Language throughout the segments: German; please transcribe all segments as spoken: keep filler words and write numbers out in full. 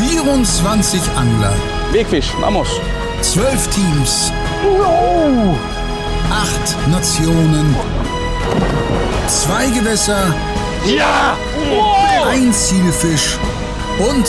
vierundzwanzig Angler. Wegfisch, vamos. zwölf Teams. Oh. acht Nationen. Zwei Gewässer. Ja! Oh. Ein Zielfisch und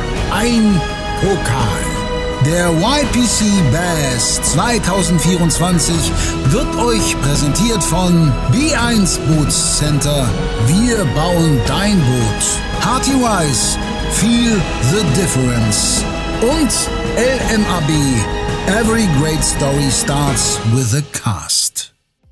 ein Pokal. Der Y P C Bass zweitausendvierundzwanzig wird euch präsentiert von B eins Bootscenter. Wir bauen dein Boot. Hearty Wise, feel the difference. Und L M A B, every great story starts with a cast.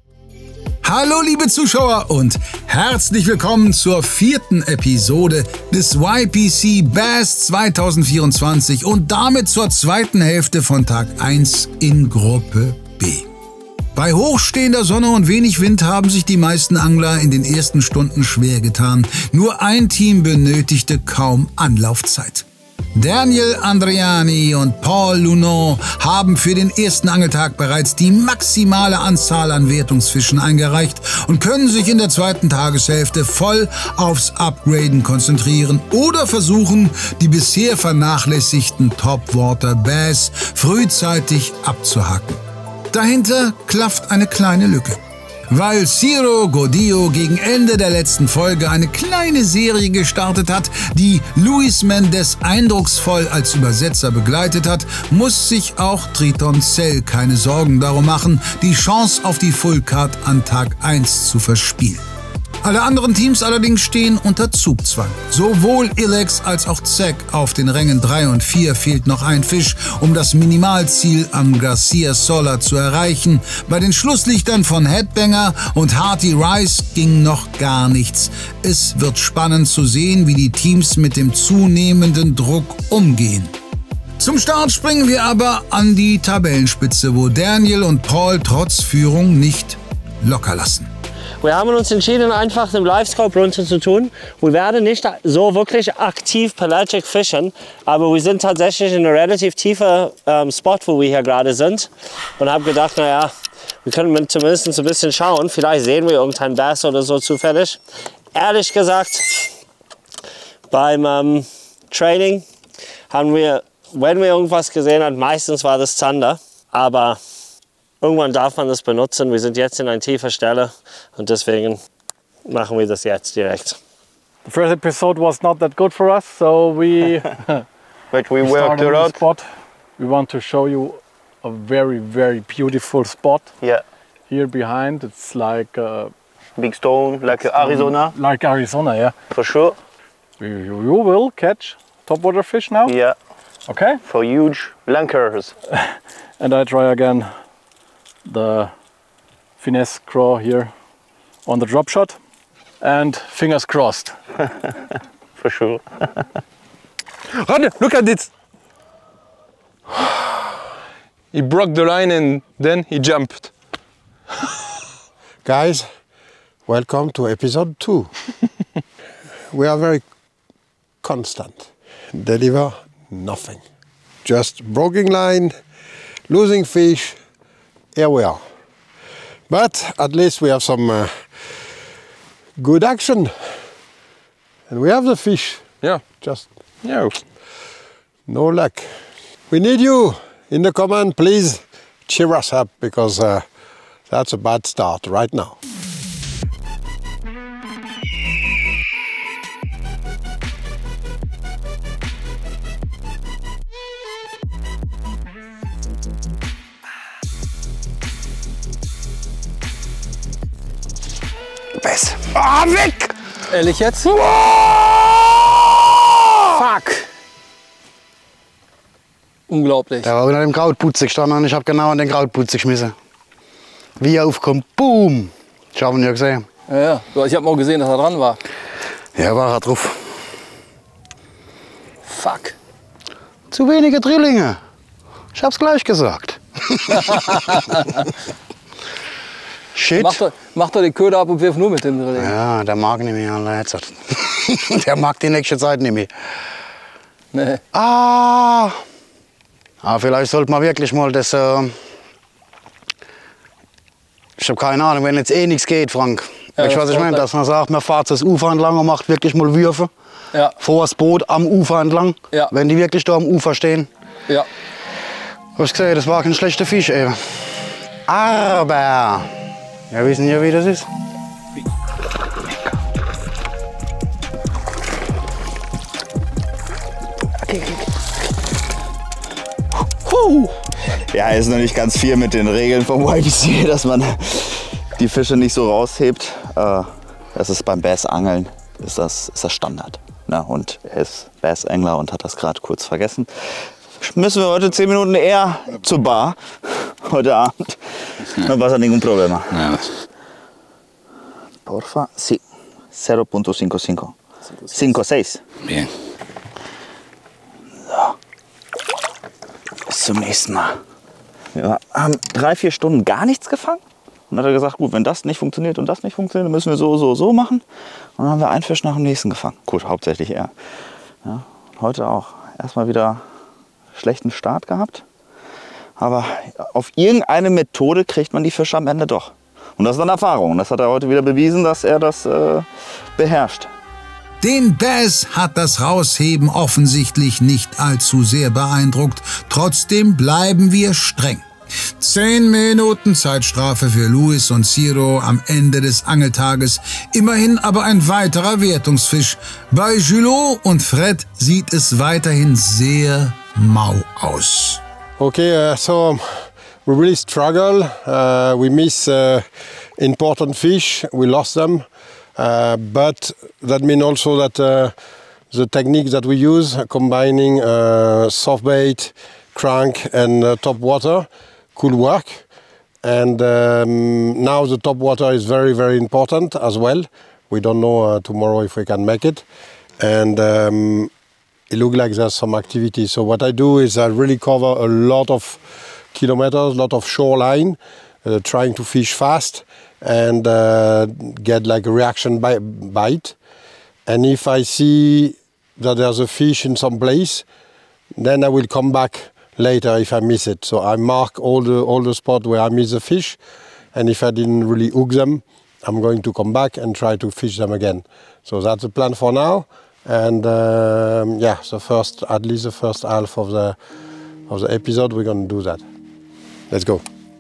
Hallo liebe Zuschauer und herzlich willkommen zur vierten Episode des Y P C Bass zweitausendvierundzwanzig und damit zur zweiten Hälfte von Tag eins in Gruppe B. Bei hochstehender Sonne und wenig Wind haben sich die meisten Angler in den ersten Stunden schwer getan. Nur ein Team benötigte kaum Anlaufzeit. Daniel Andriani und Paul Luneau haben für den ersten Angeltag bereits die maximale Anzahl an Wertungsfischen eingereicht und können sich in der zweiten Tageshälfte voll aufs Upgraden konzentrieren oder versuchen, die bisher vernachlässigten Topwater Bass frühzeitig abzuhaken. Dahinter klafft eine kleine Lücke. Weil Ciro Godillo gegen Ende der letzten Folge eine kleine Serie gestartet hat, die Luis Mendes eindrucksvoll als Übersetzer begleitet hat, muss sich auch Triton Zell keine Sorgen darum machen, die Chance auf die Fullcard an Tag eins zu verspielen. Alle anderen Teams allerdings stehen unter Zugzwang. Sowohl Ilex als auch Zack auf den Rängen drei und vier fehlt noch ein Fisch, um das Minimalziel am Garcia Sola zu erreichen. Bei den Schlusslichtern von Headbanger und Hearty Rice ging noch gar nichts. Es wird spannend zu sehen, wie die Teams mit dem zunehmenden Druck umgehen. Zum Start springen wir aber an die Tabellenspitze, wo Daniel und Paul trotz Führung nicht locker lassen. Wir haben uns entschieden, einfach den Livescope runter zu tun. Wir werden nicht so wirklich aktiv pelagic fischen, aber wir sind tatsächlich in einem relativ tiefen ähm, Spot, wo wir hier gerade sind. Und habe gedacht, naja, wir können zumindest ein bisschen schauen. Vielleicht sehen wir irgendeinen Bass oder so zufällig. Ehrlich gesagt, beim ähm, Training haben wir, wenn wir irgendwas gesehen haben, meistens war das Zander. Aber irgendwann darf man das benutzen. Wir sind jetzt in einer tiefen Stelle und deswegen machen wir das jetzt direkt. The first episode was not that good for us, so we But we we worked started a on lot. the spot. We want to show you a very, very beautiful spot. Yeah. Here behind, it's like uh, Big stone, like Arizona, like Arizona, yeah. for sure. You, you you will catch topwater fish now, Yeah, okay? for huge lankers. And I try again the finesse craw here on the drop shot, and fingers crossed. For sure. Run, look at this. He broke the line and then he jumped. Guys, welcome to episode two. We are very constant. Deliver nothing. Just broken line, losing fish. Here we are. But at least we have some uh, good action. And we have the fish. Yeah. Just Yeah. no luck. We need you in the comment. Please cheer us up because uh, that's a bad start right now. Bass. Ah, weg! Ehrlich jetzt? Fuck! Unglaublich. Der war unter dem Krautputze gestanden und ich habe genau an den Krautputze geschmissen. Wie er aufkommt, boom! Das haben wir ja gesehen. Ja, ja. Ich habe auch gesehen, dass er dran war. Ja, war er drauf. Fuck. Zu wenige Drillinge. Ich hab's gleich gesagt. Shit. Mach doch, mach doch den Köder ab und wirf nur mit dem Drilling. Ja, der mag nicht mehr, Alter. Jetzt hat- Der mag die nächste Zeit nicht mehr. Nee. Ah! Aber vielleicht sollte man wirklich mal das. Äh ich habe keine Ahnung, wenn jetzt eh nichts geht, Frank. Ja, weißt du, das was ich braucht meine? Zeit. Dass man sagt, man fährt das Ufer entlang und macht wirklich mal Würfe Ja, vor das Boot am Ufer entlang. Ja. Wenn die wirklich da am Ufer stehen. ja. Hast du gesehen, das war kein schlechter Fisch eben. Aber, wir wissen ja, wie das ist. Ja, ist noch nicht ganz viel mit den Regeln vom Y P C, dass man die Fische nicht so raushebt. Äh, Das ist beim Bassangeln ist das, ist das Standard. Na, und er ist Bassangler und hat das gerade kurz vergessen. Müssen wir heute zehn Minuten eher zur Bar heute Abend. No pasa ningún problema. Nada. Porfa, sí. cero punto fünfundfünfzig. cinco seis. Bien. Bis zum nächsten Mal. Wir haben drei, vier Stunden gar nichts gefangen. Und dann hat er gesagt, gut, wenn das nicht funktioniert und das nicht funktioniert, dann müssen wir so, so, so machen. Und dann haben wir einen Fisch nach dem nächsten gefangen. Gut, hauptsächlich er. Ja, heute auch. Erstmal wieder schlechten Start gehabt. Aber auf irgendeine Methode kriegt man die Fische am Ende doch. Und das ist dann Erfahrung. Und das hat er heute wieder bewiesen, dass er das äh, beherrscht. Den Bass hat das Rausheben offensichtlich nicht allzu sehr beeindruckt. Trotzdem bleiben wir streng. Zehn Minuten Zeitstrafe für Luis und Ciro am Ende des Angeltages. Immerhin aber ein weiterer Wertungsfisch. Bei Julot und Fred sieht es weiterhin sehr mau aus. Okay, uh, so we really struggle. Uh, we miss uh, important fish. We lost them. Uh, but that means also that uh, the technique that we use, combining uh, soft bait, crank and uh, top water, could work. And um, now the top water is very, very important as well. We don't know uh, tomorrow if we can make it. And um, it looks like there's some activity. So what I do is I really cover a lot of kilometers, a lot of shoreline, uh, trying to fish fast and uh, get like a reaction bi bite. And if I see that there's a fish in some place, then I will come back later if I miss it. So I mark all the all the spots where I miss the fish, and if I didn't really hook them, I'm going to come back and try to fish them again. So that's the plan for now. And um, yeah, the first, at least the first half of the of the episode, we're going to do that. Let's go.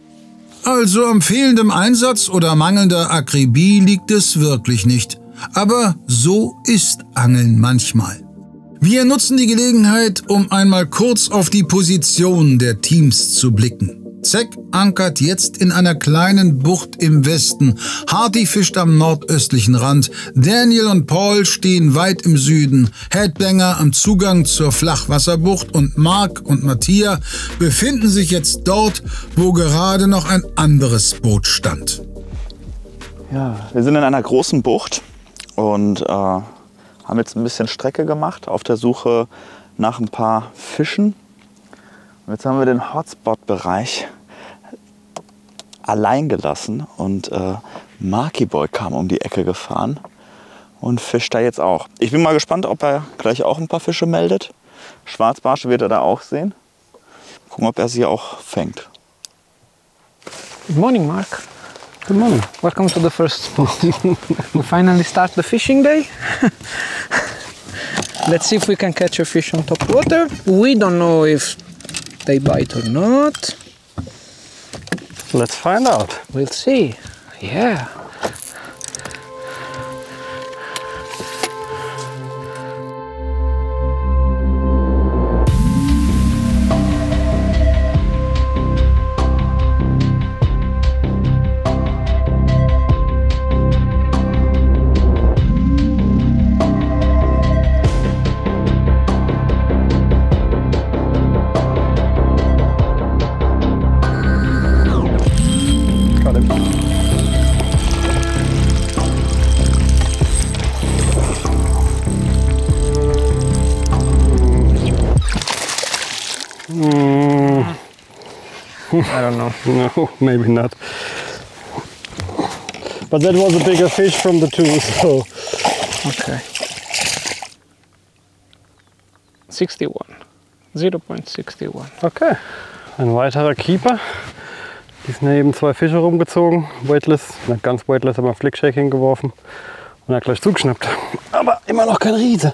Also am fehlendem Einsatz oder mangelnder Akribie liegt es wirklich nicht. Aber so ist Angeln manchmal. Wir nutzen die Gelegenheit, um einmal kurz auf die Position der Teams zu blicken. Zeck ankert jetzt in einer kleinen Bucht im Westen. Harty fischt am nordöstlichen Rand. Daniel und Paul stehen weit im Süden. Headbanger am Zugang zur Flachwasserbucht und Mark und Matthias befinden sich jetzt dort, wo gerade noch ein anderes Boot stand. Ja, wir sind in einer großen Bucht und äh, haben jetzt ein bisschen Strecke gemacht auf der Suche nach ein paar Fischen. Und jetzt haben wir den Hotspot-Bereich allein gelassen und äh, Marky Boy kam um die Ecke gefahren und fischt da jetzt auch. Ich bin mal gespannt, ob er gleich auch ein paar Fische meldet. Schwarzbarsche wird er da auch sehen. Gucken, ob er sie auch fängt. Good morning, Mark. Good morning. Welcome to the first spot. We finally start the fishing day. Let's see if we can catch a fish on top water. We don't know if they bite or not. Let's find out. We'll see. Yeah. I don't know. No, maybe not. But that was a bigger fish from the two, so. Okay. sixty-one. zero point six one. Okay. Ein weiterer Keeper. Die sind eben zwei Fische rumgezogen, weightless, nicht ganz weightless, aber Flickshake hingeworfen und er hat gleich zugeschnappt. Aber immer noch kein Riese.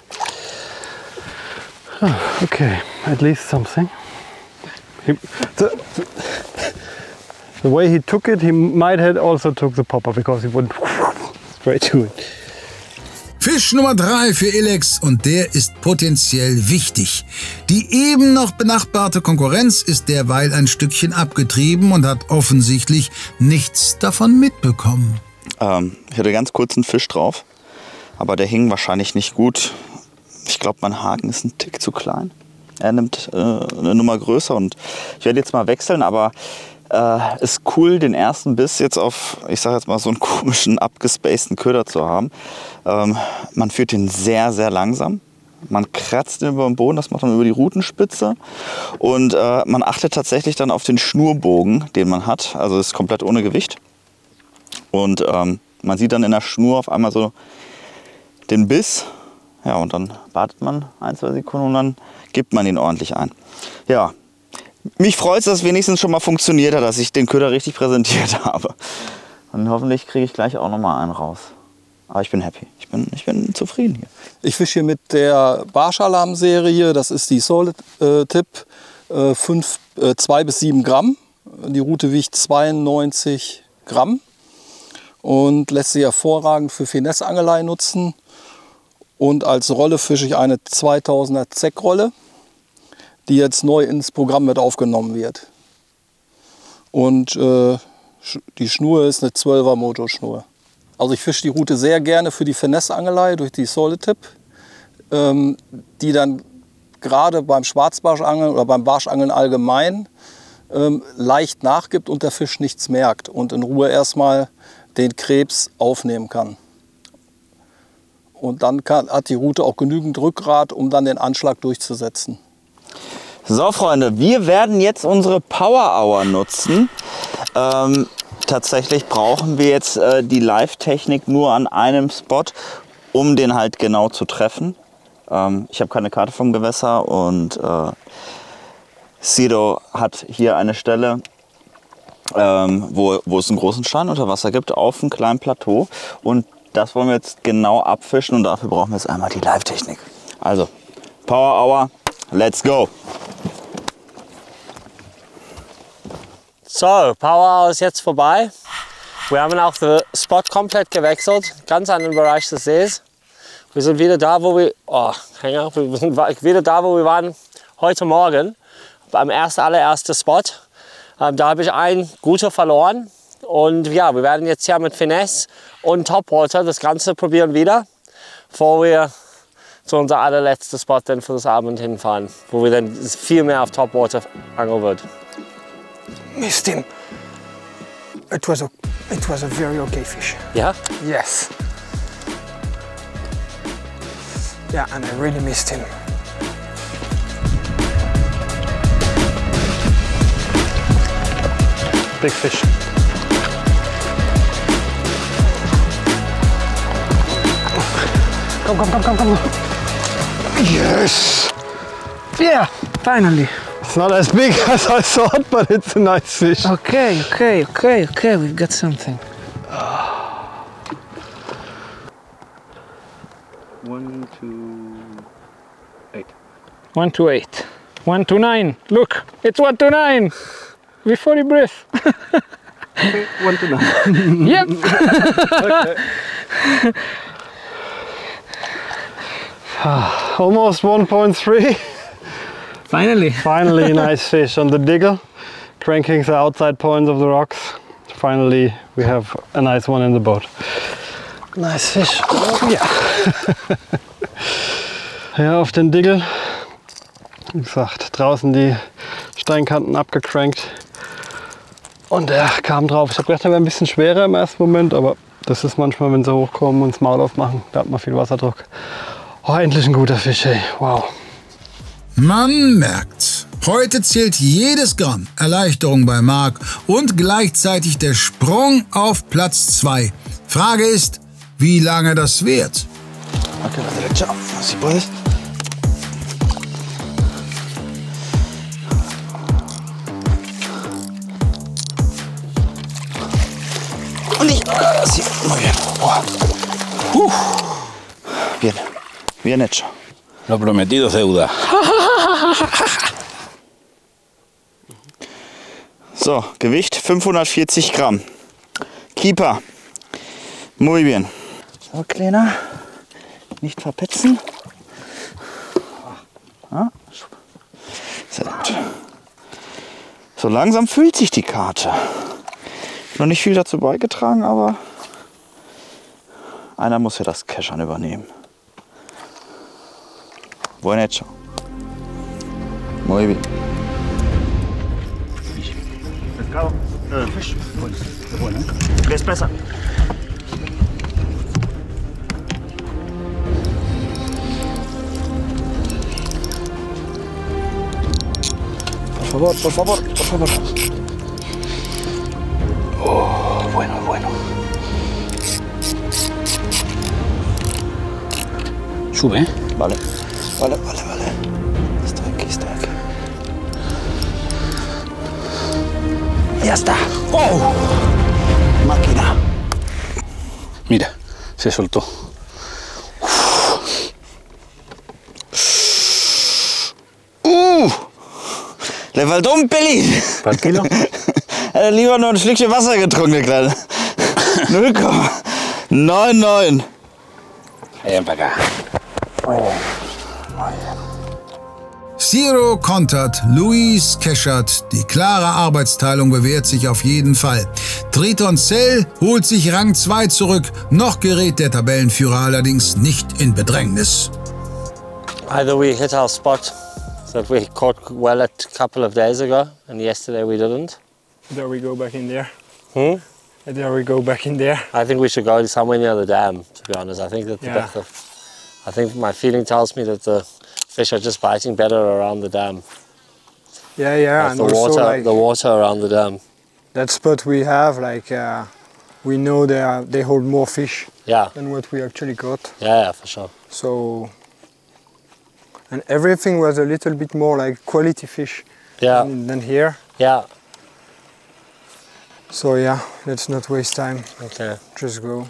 Ah, okay, at least something. He, the, the way he took it, he might have also took the popper because he went straight to it. Fisch Nummer drei für Elex und der ist potenziell wichtig. Die eben noch benachbarte Konkurrenz ist derweil ein Stückchen abgetrieben und hat offensichtlich nichts davon mitbekommen. Ähm, ich hatte ganz kurz einen Fisch drauf, aber der hing wahrscheinlich nicht gut. Ich glaube, mein Haken ist ein Tick zu klein. Er nimmt äh, eine Nummer größer und ich werde jetzt mal wechseln, aber äh, ist cool, den ersten Biss jetzt auf, ich sage jetzt mal, so einen komischen, abgespaceden Köder zu haben. Ähm, man führt ihn sehr, sehr langsam. Man kratzt ihn über den Boden, das macht man über die Rutenspitze. Und äh, man achtet tatsächlich dann auf den Schnurbogen, den man hat. Also ist komplett ohne Gewicht. Und ähm, man sieht dann in der Schnur auf einmal so den Biss. Ja, und dann wartet man ein, zwei Sekunden und dann gibt man ihn ordentlich ein. Ja, mich freut es, dass es wenigstens schon mal funktioniert hat, dass ich den Köder richtig präsentiert habe. Und hoffentlich kriege ich gleich auch noch mal einen raus. Aber ich bin happy. Ich bin, ich bin zufrieden hier. Ich fische hier mit der Barschalam-Serie. Das ist die Solid äh, Tip. Äh, fünf, äh, zwei bis sieben Gramm. Die Rute wiegt zweiundneunzig Gramm und lässt sich hervorragend für Finesse-Angelei nutzen. Und als Rolle fische ich eine zweitausender Zeck-Rolle, die jetzt neu ins Programm mit aufgenommen wird. Und äh, die Schnur ist eine zwölfer Motorschnur. Also ich fische die Rute sehr gerne für die Finesse-Angelei durch die Solid Tip, ähm, die dann gerade beim Schwarzbarschangeln oder beim Barschangeln allgemein ähm, leicht nachgibt und der Fisch nichts merkt und in Ruhe erstmal den Krebs aufnehmen kann. Und dann kann, hat die Rute auch genügend Rückgrat, um dann den Anschlag durchzusetzen. So Freunde, wir werden jetzt unsere Power Hour nutzen. Ähm, tatsächlich brauchen wir jetzt äh, die Live-Technik nur an einem Spot, um den halt genau zu treffen. Ähm, ich habe keine Karte vom Gewässer und äh, Sido hat hier eine Stelle, ähm, wo, wo es einen großen Stein unter Wasser gibt, auf einem kleinen Plateau. Und das wollen wir jetzt genau abfischen und dafür brauchen wir jetzt einmal die Live-Technik. Also, Power Hour, let's go! So, Power Hour ist jetzt vorbei. Wir haben auch den Spot komplett gewechselt, ganz an den Bereich des Sees. Wir sind wieder da, wo wir, oh, Hänger, wir sind wieder da, wo wir waren heute Morgen, beim ersten, allerersten Spot. Ähm, da habe ich einen Guter verloren. Und ja, wir werden jetzt hier mit Finesse und Topwater das Ganze probieren wieder, bevor wir zu unserem allerletzten Spot dann für das Abend hinfahren, wo wir dann viel mehr auf Topwater angeln wird. Missed him. It was a, it was a very okay fish. Yeah? Yes. Yeah, and I really missed him. Big fish. Come, come, come, come, come. Yes. Yeah, finally. It's not as big as I thought, but it's a nice fish. Okay, okay, okay, okay, we've got something. One, two, eight. One to eight. One to nine. Look, it's one to nine. Before you breathe. Okay, one to nine. Yep. Okay. Almost one point three. Finally. Finally a nice fish on the digger, cranking the outside points of the rocks. Finally we have a nice one in the boat. Nice fish. Oh, ja. Ja, auf den Digger. Wie gesagt, draußen die Steinkanten abgecrankt. Und er kam drauf. Ich habe gedacht, er wäre ein bisschen schwerer im ersten Moment, aber das ist manchmal, wenn sie hochkommen und das Maul aufmachen, da hat man viel Wasserdruck. Oh, endlich ein guter Fisch, ey. Wow. Man merkt, heute zählt jedes Gramm Erleichterung bei Marc und gleichzeitig der Sprung auf Platz zwei. Frage ist, wie lange das währt. Okay, la derecha, si puedes. Sí, muy bien. Oh. Uh. Bien, bien hecho. Lo prometido es deuda. So, Gewicht fünfhundertvierzig Gramm. Keeper. Muy bien. So, Kleiner. Nicht verpetzen. Ja. Sehr gut. So langsam füllt sich die Karte. Noch nicht viel dazu beigetragen, aber einer muss ja das Keschern übernehmen. Buen hecho. Muy bien. Pescado. Uh, fish. Bueno. ¿Qué es presa? Por favor, por favor, por favor. Oh, bueno, bueno. Sube, ¿eh? Vale. Vale, vale, vale. Estoy aquí, estoy aquí. Ya está. ¡Oh! Máquina. Mira, se soltó. Uh, le faltó un pelín. Tranquilo. Er hat lieber noch ein Schlückchen Wasser getrunken, der Kleine. null Komma neunundneunzig. Ven para acá. Zero kontert, Luis keschert. Die klare Arbeitsteilung bewährt sich auf jeden Fall. Triton Cell holt sich Rang zwei zurück. Noch gerät der Tabellenführer allerdings nicht in Bedrängnis. Either we hit our spot that we caught well a couple of days ago, and yesterday we didn't. There we go back in there. Hmm? There we go back in there. I think we should go somewhere near the dam, to be honest. I think that the, Yeah. the I think my feeling tells me that the fish are just biting better around the dam. Yeah, yeah, Like and the also water, like the water around the dam. that spot we have, like uh, we know they are, they hold more fish Yeah, than what we actually caught. yeah, yeah, for sure. So, and everything was a little bit more like quality fish Yeah, than, than here. yeah. So yeah, let's not waste time. Okay. Just go.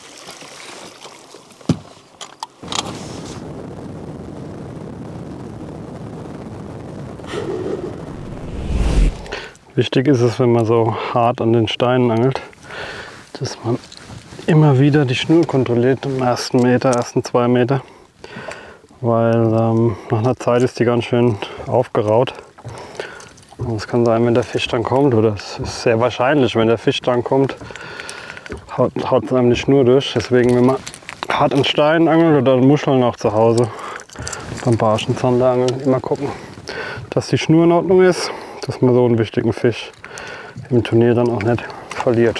Wichtig ist es, wenn man so hart an den Steinen angelt, dass man immer wieder die Schnur kontrolliert im ersten Meter, ersten zwei Meter, weil ähm, nach einer Zeit ist die ganz schön aufgeraut. Und es kann sein, wenn der Fisch dann kommt, oder es ist sehr wahrscheinlich, wenn der Fisch dann kommt, haut, haut es einem die Schnur durch. Deswegen, wenn man hart an Steinen angelt oder an Muscheln auch zu Hause, beim Barschenzanderangeln immer gucken, dass die Schnur in Ordnung ist, dass man so einen wichtigen Fisch im Turnier dann auch nicht verliert.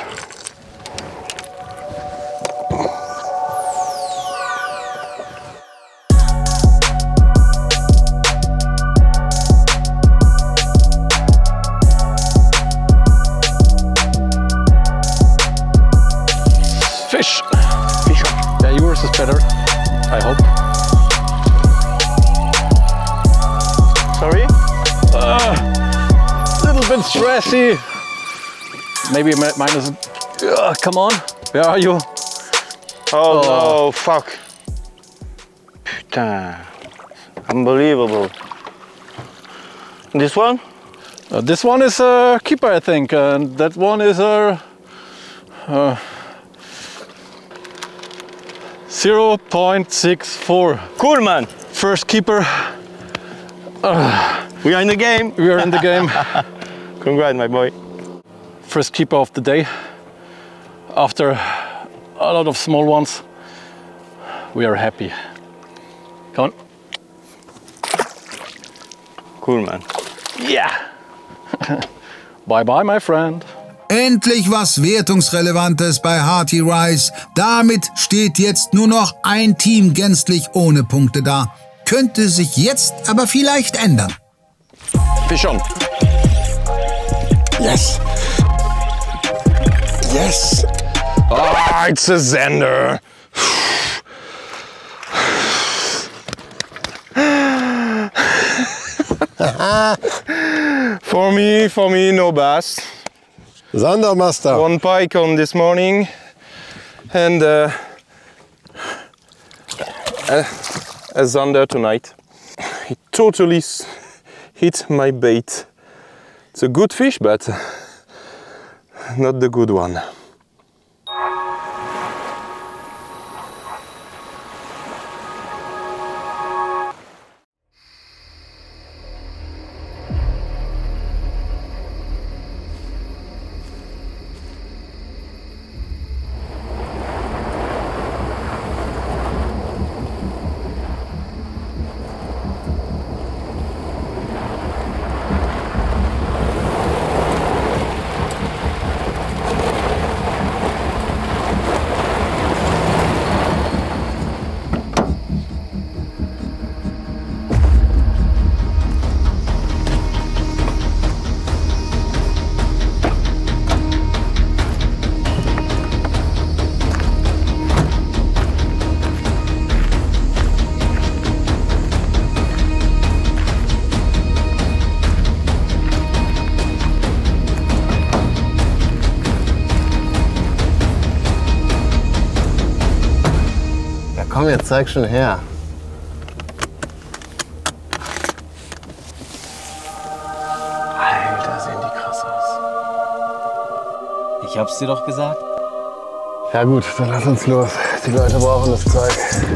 Fish. Fish. Yeah, yours is better, I hope. Sorry? Uh, little bit stressy. Maybe mi- mine is. Uh, come on. Where are you? Oh, Oh. no, fuck. Putain. Unbelievable. This one? Uh, this one is a keeper, I think, and that one is a. Uh, zero point six four. Cool, man. First keeper. We are in the game. We are in the game. Congrats, my boy. First keeper of the day. After a lot of small ones, we are happy. Come on. Cool, man. Yeah. Bye bye, my friend. Endlich was Wertungsrelevantes bei Hearty Rice. Damit steht jetzt nur noch ein Team gänzlich ohne Punkte da. Könnte sich jetzt aber vielleicht ändern. Fish on. Yes. Yes. Ah, it's a Zander. For me, for me, no bass. Zandermaster. One pike on this morning. and uh, a, a zander tonight. He totally hit my bait. It's a good fish, but not the good one. Komm, jetzt zeig schon her. Alter, sehen die krass aus. Ich hab's dir doch gesagt. Ja gut, dann lass uns los. Die Leute brauchen das Zeug.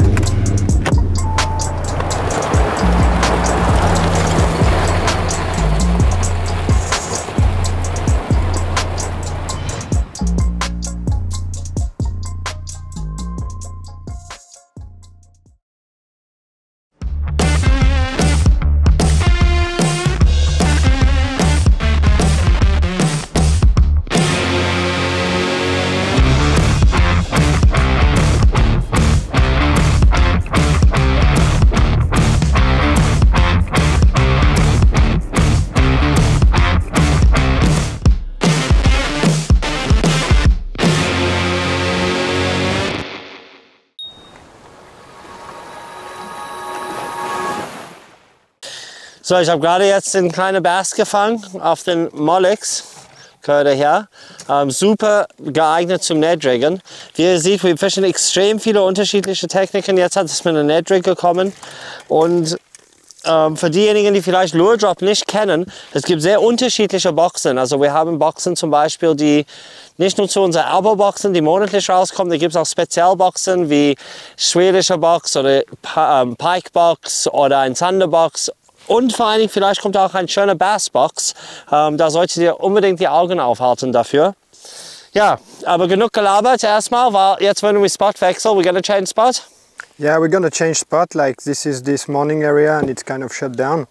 So, ich habe gerade jetzt den kleinen Bass gefangen auf den Molex. Gehört her. Ähm, super geeignet zum Netriggen. Wie ihr seht, wir fischen extrem viele unterschiedliche Techniken. Jetzt hat es mit einem Netrig gekommen. Und ähm, für diejenigen, die vielleicht Lure Drop nicht kennen, es gibt sehr unterschiedliche Boxen. Also wir haben Boxen zum Beispiel, die nicht nur zu unseren Abo-Boxen, die monatlich rauskommen, da gibt es auch Spezialboxen wie schwedische Box oder ähm, Pike Box oder ein Thunderbox. Und vor allen Dingen, vielleicht kommt auch ein schöner Bassbox. Ähm, da solltet ihr unbedingt die Augen aufhalten dafür. Ja, aber genug gelabert erstmal, weil jetzt wenn wir Spot wechseln, we're gonna change spot? Yeah, we're gonna change spot. Like this is this morning area and it's kind of shut down.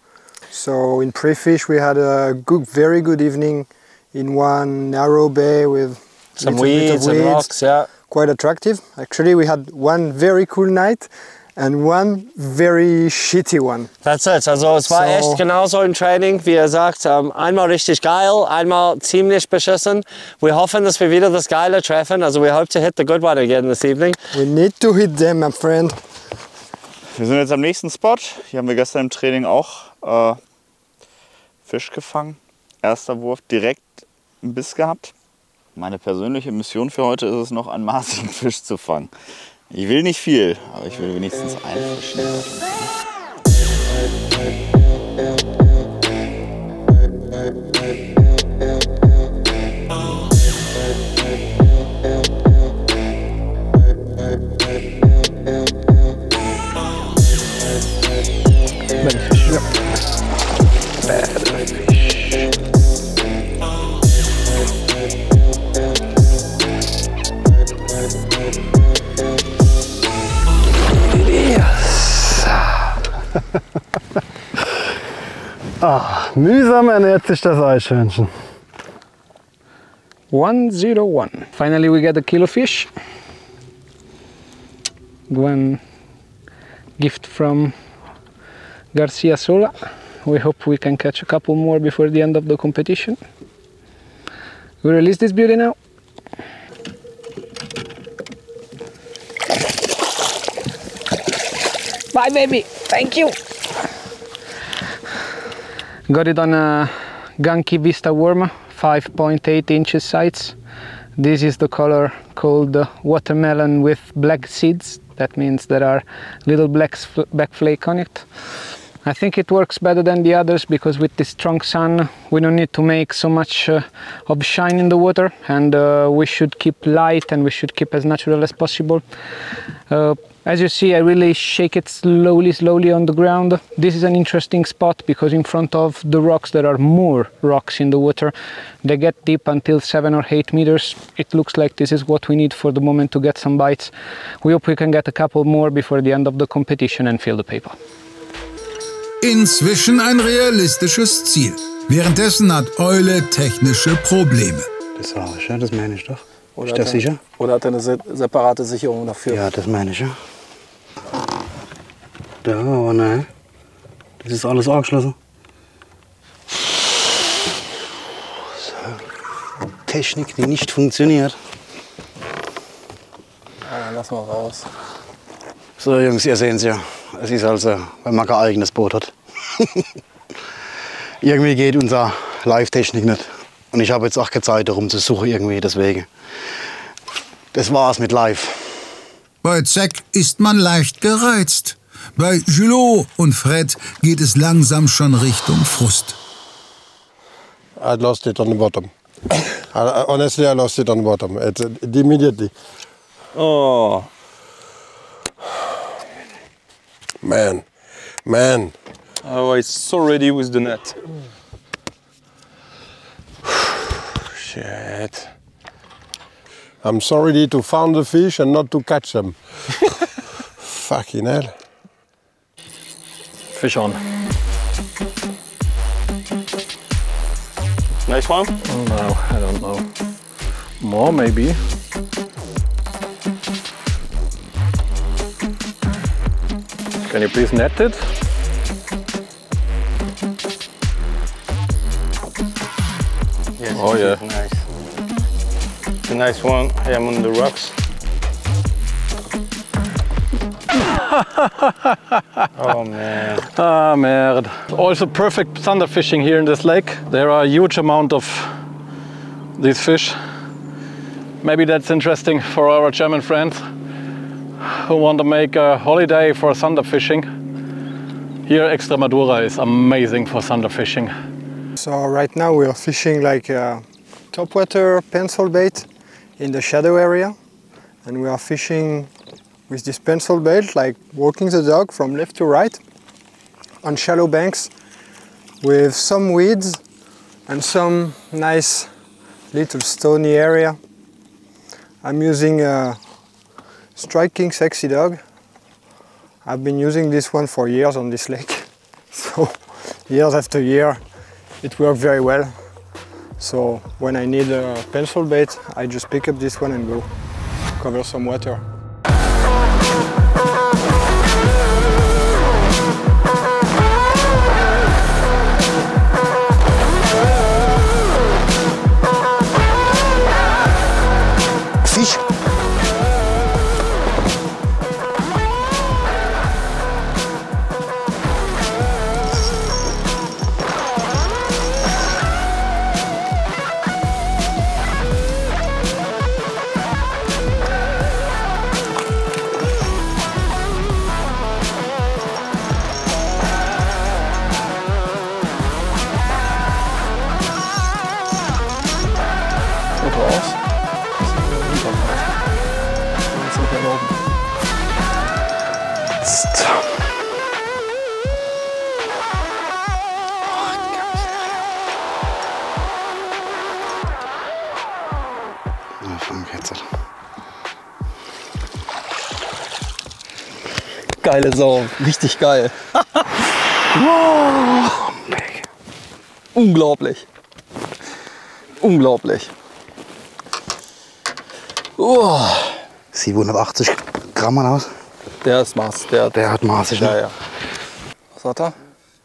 So in pre-fish we had a good, very good evening in one narrow bay with some weeds, weeds and rocks, yeah. Quite attractive. Actually, we had one very cool night. And one very shitty one. That's it. Also es war so echt genauso im Training, wie ihr sagt. Ähm, einmal richtig geil, einmal ziemlich beschissen. Wir hoffen, dass wir wieder das Geile treffen. Also we hope to hit the good one again this evening. We need to hit them, my friend. Wir sind jetzt am nächsten Spot. Hier haben wir gestern im Training auch äh, Fisch gefangen. Erster Wurf, direkt einen Biss gehabt. Meine persönliche Mission für heute ist es noch, einen maßigen Fisch zu fangen. Ich will nicht viel, aber ich will wenigstens einen Fisch nehmen. Ah, mühsam ernährt sich das Eichhörnchen. one zero one. Finally we get a kilo fish. One gift from Garcia Sola. We hope we can catch a couple more before the end of the competition. We release this beauty now. Bye baby, thank you. Got it on a Ganki Vista Worma, five point eight inches size. This is the color called uh, watermelon with black seeds. That means there are little black, black flake on it. I think it works better than the others because with this strong sun we don't need to make so much uh, of shine in the water, and uh, we should keep light and we should keep as natural as possible. Uh, as you see, I really shake it slowly, slowly on the ground. This is an interesting spot because in front of the rocks there are more rocks in the water. They get deep until seven or eight meters. It looks like this is what we need for the moment to get some bites. We hope we can get a couple more before the end of the competition and fill the paper. Inzwischen ein realistisches Ziel. Währenddessen hat Eule technische Probleme. Das war ich, ja, das meine ich doch. Oder Ist das sicher? Oder hat er eine se separate Sicherung dafür? Ja, das meine ich, ja. Da, aber nein. Das ist alles angeschlossen. So. Technik, die nicht funktioniert. Ja, dann lassen wir raus. So, Jungs, ihr seht es ja. Es ist also, wenn man kein eigenes Boot hat. Irgendwie geht unsere Live-Technik nicht. Und ich habe jetzt auch keine Zeit, darum zu suchen irgendwie, deswegen. Das war's mit Live. Bei Zack ist man leicht gereizt. Bei Julot und Fred geht es langsam schon Richtung Frust. I lost it on the bottom. I, honestly, I lost it on the bottom. It, it immediately. Oh. Man, man. Oh, it's so ready with the net. Shit. I'm so ready to find the fish and not to catch them. Fucking hell. Fish on. Nice one? Oh, no, I don't know. More maybe. Can you please net it? Yes, oh yeah. Nice. It's a nice one. I am on the rocks. Oh man. Ah, merde. Also perfect thunder fishing here in this lake. There are a huge amount of these fish. Maybe that's interesting for our German friends who want to make a holiday for thunder fishing. Here Extremadura is amazing for thunder fishing. So right now we are fishing like a topwater pencil bait in the shadow area, and we are fishing with this pencil bait, like walking the dog from left to right on shallow banks with some weeds and some nice little stony area. I'm using a Strike King Sexy Dog. I've been using this one for years on this lake. So years after year, it worked very well. So when I need a pencil bait, I just pick up this one and go cover some water. Fisch. Geile Sau, richtig geil. Wow. Unglaublich. Unglaublich. Oh. siebenhundertachtzig Gramm aus. Der ist Maß. Der, der hat Maß. Ja, ja. Was hat er?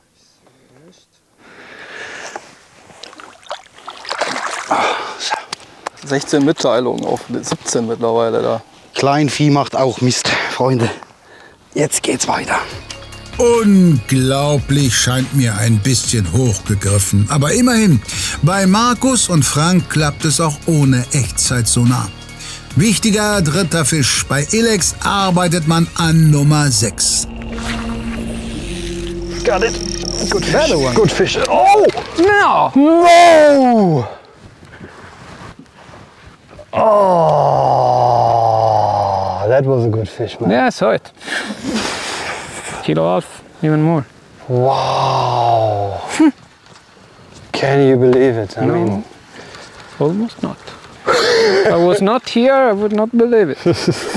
sechzehn Mitteilungen auf siebzehn mittlerweile da. Kleinvieh macht auch Mist, Freunde. Jetzt geht's weiter. Unglaublich scheint mir ein bisschen hochgegriffen. Aber immerhin, bei Markus und Frank klappt es auch ohne Echtzeitsonar. Wichtiger dritter Fisch. Bei Ilex arbeitet man an Nummer sechs. Got it. Good fish. Good fish. Oh! No! No! Oh, that was a good fish, man. Yeah, I saw it. Kilo half, even more. Wow. Can you believe it? I No. mean, Almost not. If I was not here, I would not believe it.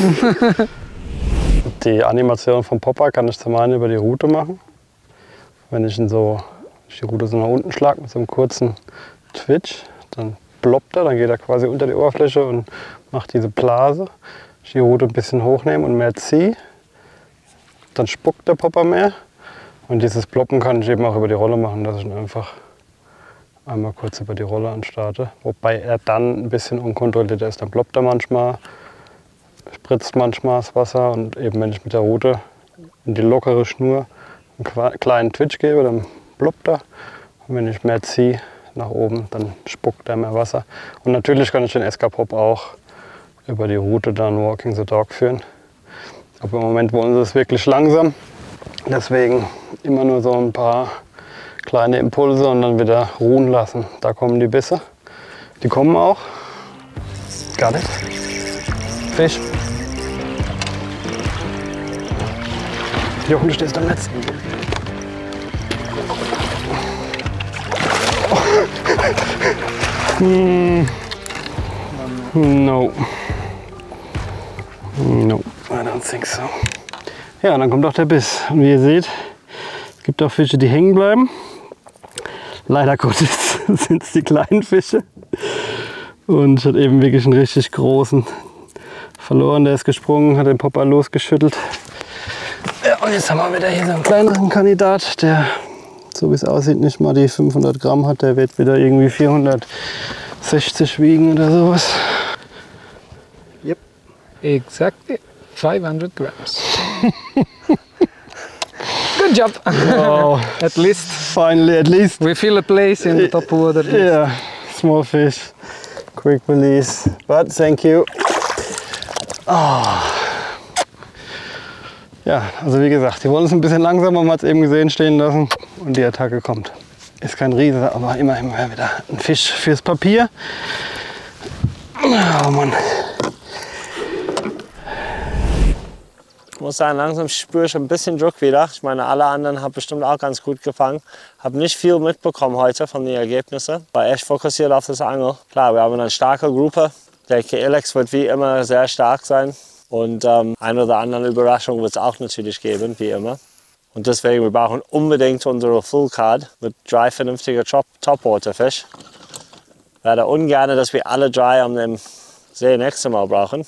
die Animation vom Popper kann ich zum einen über die Rute machen. Wenn ich ihn so, die Rute so nach unten schlage mit so einem kurzen Twitch, dann ploppt er, dann geht er quasi unter die Oberfläche und macht diese Blase. Ich die Rute ein bisschen hochnehme und mehr ziehe, dann spuckt der Popper mehr. Und dieses Ploppen kann ich eben auch über die Rolle machen, dass ich ihn einfach einmal kurz über die Rolle anstarte. Wobei er dann ein bisschen unkontrollierter ist. Dann ploppt er manchmal, spritzt manchmal das Wasser und eben wenn ich mit der Rute in die lockere Schnur einen kleinen Twitch gebe, dann ploppt er. Und wenn ich mehr ziehe nach oben, dann spuckt er mehr Wasser. Und natürlich kann ich den Escapop auch über die Rute dann Walking the Dog führen. Aber im Moment wollen sie es wirklich langsam. Deswegen immer nur so ein paar kleine Impulse und dann wieder ruhen lassen. Da kommen die Bisse. Die kommen auch. Got it. Fisch. Jochen, du stehst am Netz. Mm. No. No, I don't think so. Ja, dann kommt auch der Biss. Und wie ihr seht, es gibt auch Fische, die hängen bleiben. Leider Gottes sind es die kleinen Fische. Und ich hatte eben wirklich einen richtig großen verloren. Der ist gesprungen, hat den Popper losgeschüttelt. Ja, und jetzt haben wir wieder hier so einen kleineren Kandidat, der, so wie es aussieht, nicht mal die fünfhundert Gramm hat. Der wird wieder irgendwie vierhundertsechzig wiegen oder sowas. Yep, exactly five hundred grams. Good job. Wow. At least, finally, at least we feel a place in the top water. Yeah, small fish, quick release. But thank you. Oh. Ja, also wie gesagt, die wollen es ein bisschen langsamer, man hat es eben gesehen, stehen lassen und die Attacke kommt. Ist kein Riese, aber immerhin wieder ein Fisch fürs Papier. Oh Mann. Ich muss sagen, langsam spüre ich ein bisschen Druck wieder. Ich meine, alle anderen haben bestimmt auch ganz gut gefangen. Habe nicht viel mitbekommen heute von den Ergebnissen. War echt fokussiert auf das Angel. Klar, wir haben eine starke Gruppe. Ich denke, Ilex wird wie immer sehr stark sein. Und ähm, eine oder andere Überraschung wird es auch natürlich geben, wie immer. Und deswegen, wir brauchen unbedingt unsere Full Card mit drei vernünftigen Topwater-Fisch. Ich werde ungern, dass wir alle drei am dem See nächstes Mal brauchen.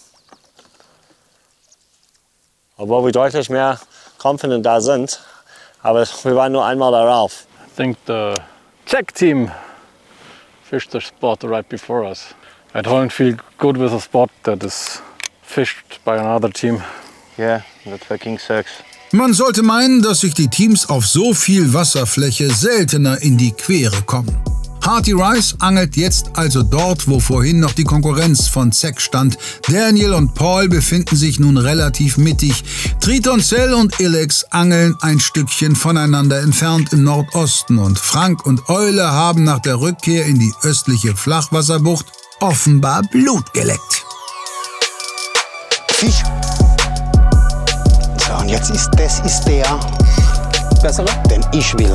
Obwohl wir deutlich mehr confident da sind, aber wir waren nur einmal darauf. I think the Czech team fished the spot right before us. I don't feel good with a spot that is fished by another team. Yeah, that's why King sucks. Man sollte meinen, dass sich die Teams auf so viel Wasserfläche seltener in die Quere kommen. Hearty Rice angelt jetzt also dort, wo vorhin noch die Konkurrenz von Zack stand. Daniel und Paul befinden sich nun relativ mittig. Triton Cell und Ilex angeln ein Stückchen voneinander entfernt im Nordosten. Und Frank und Eule haben nach der Rückkehr in die östliche Flachwasserbucht offenbar Blut geleckt. Fisch. So, und jetzt ist das ist der Bessere? Den ich will.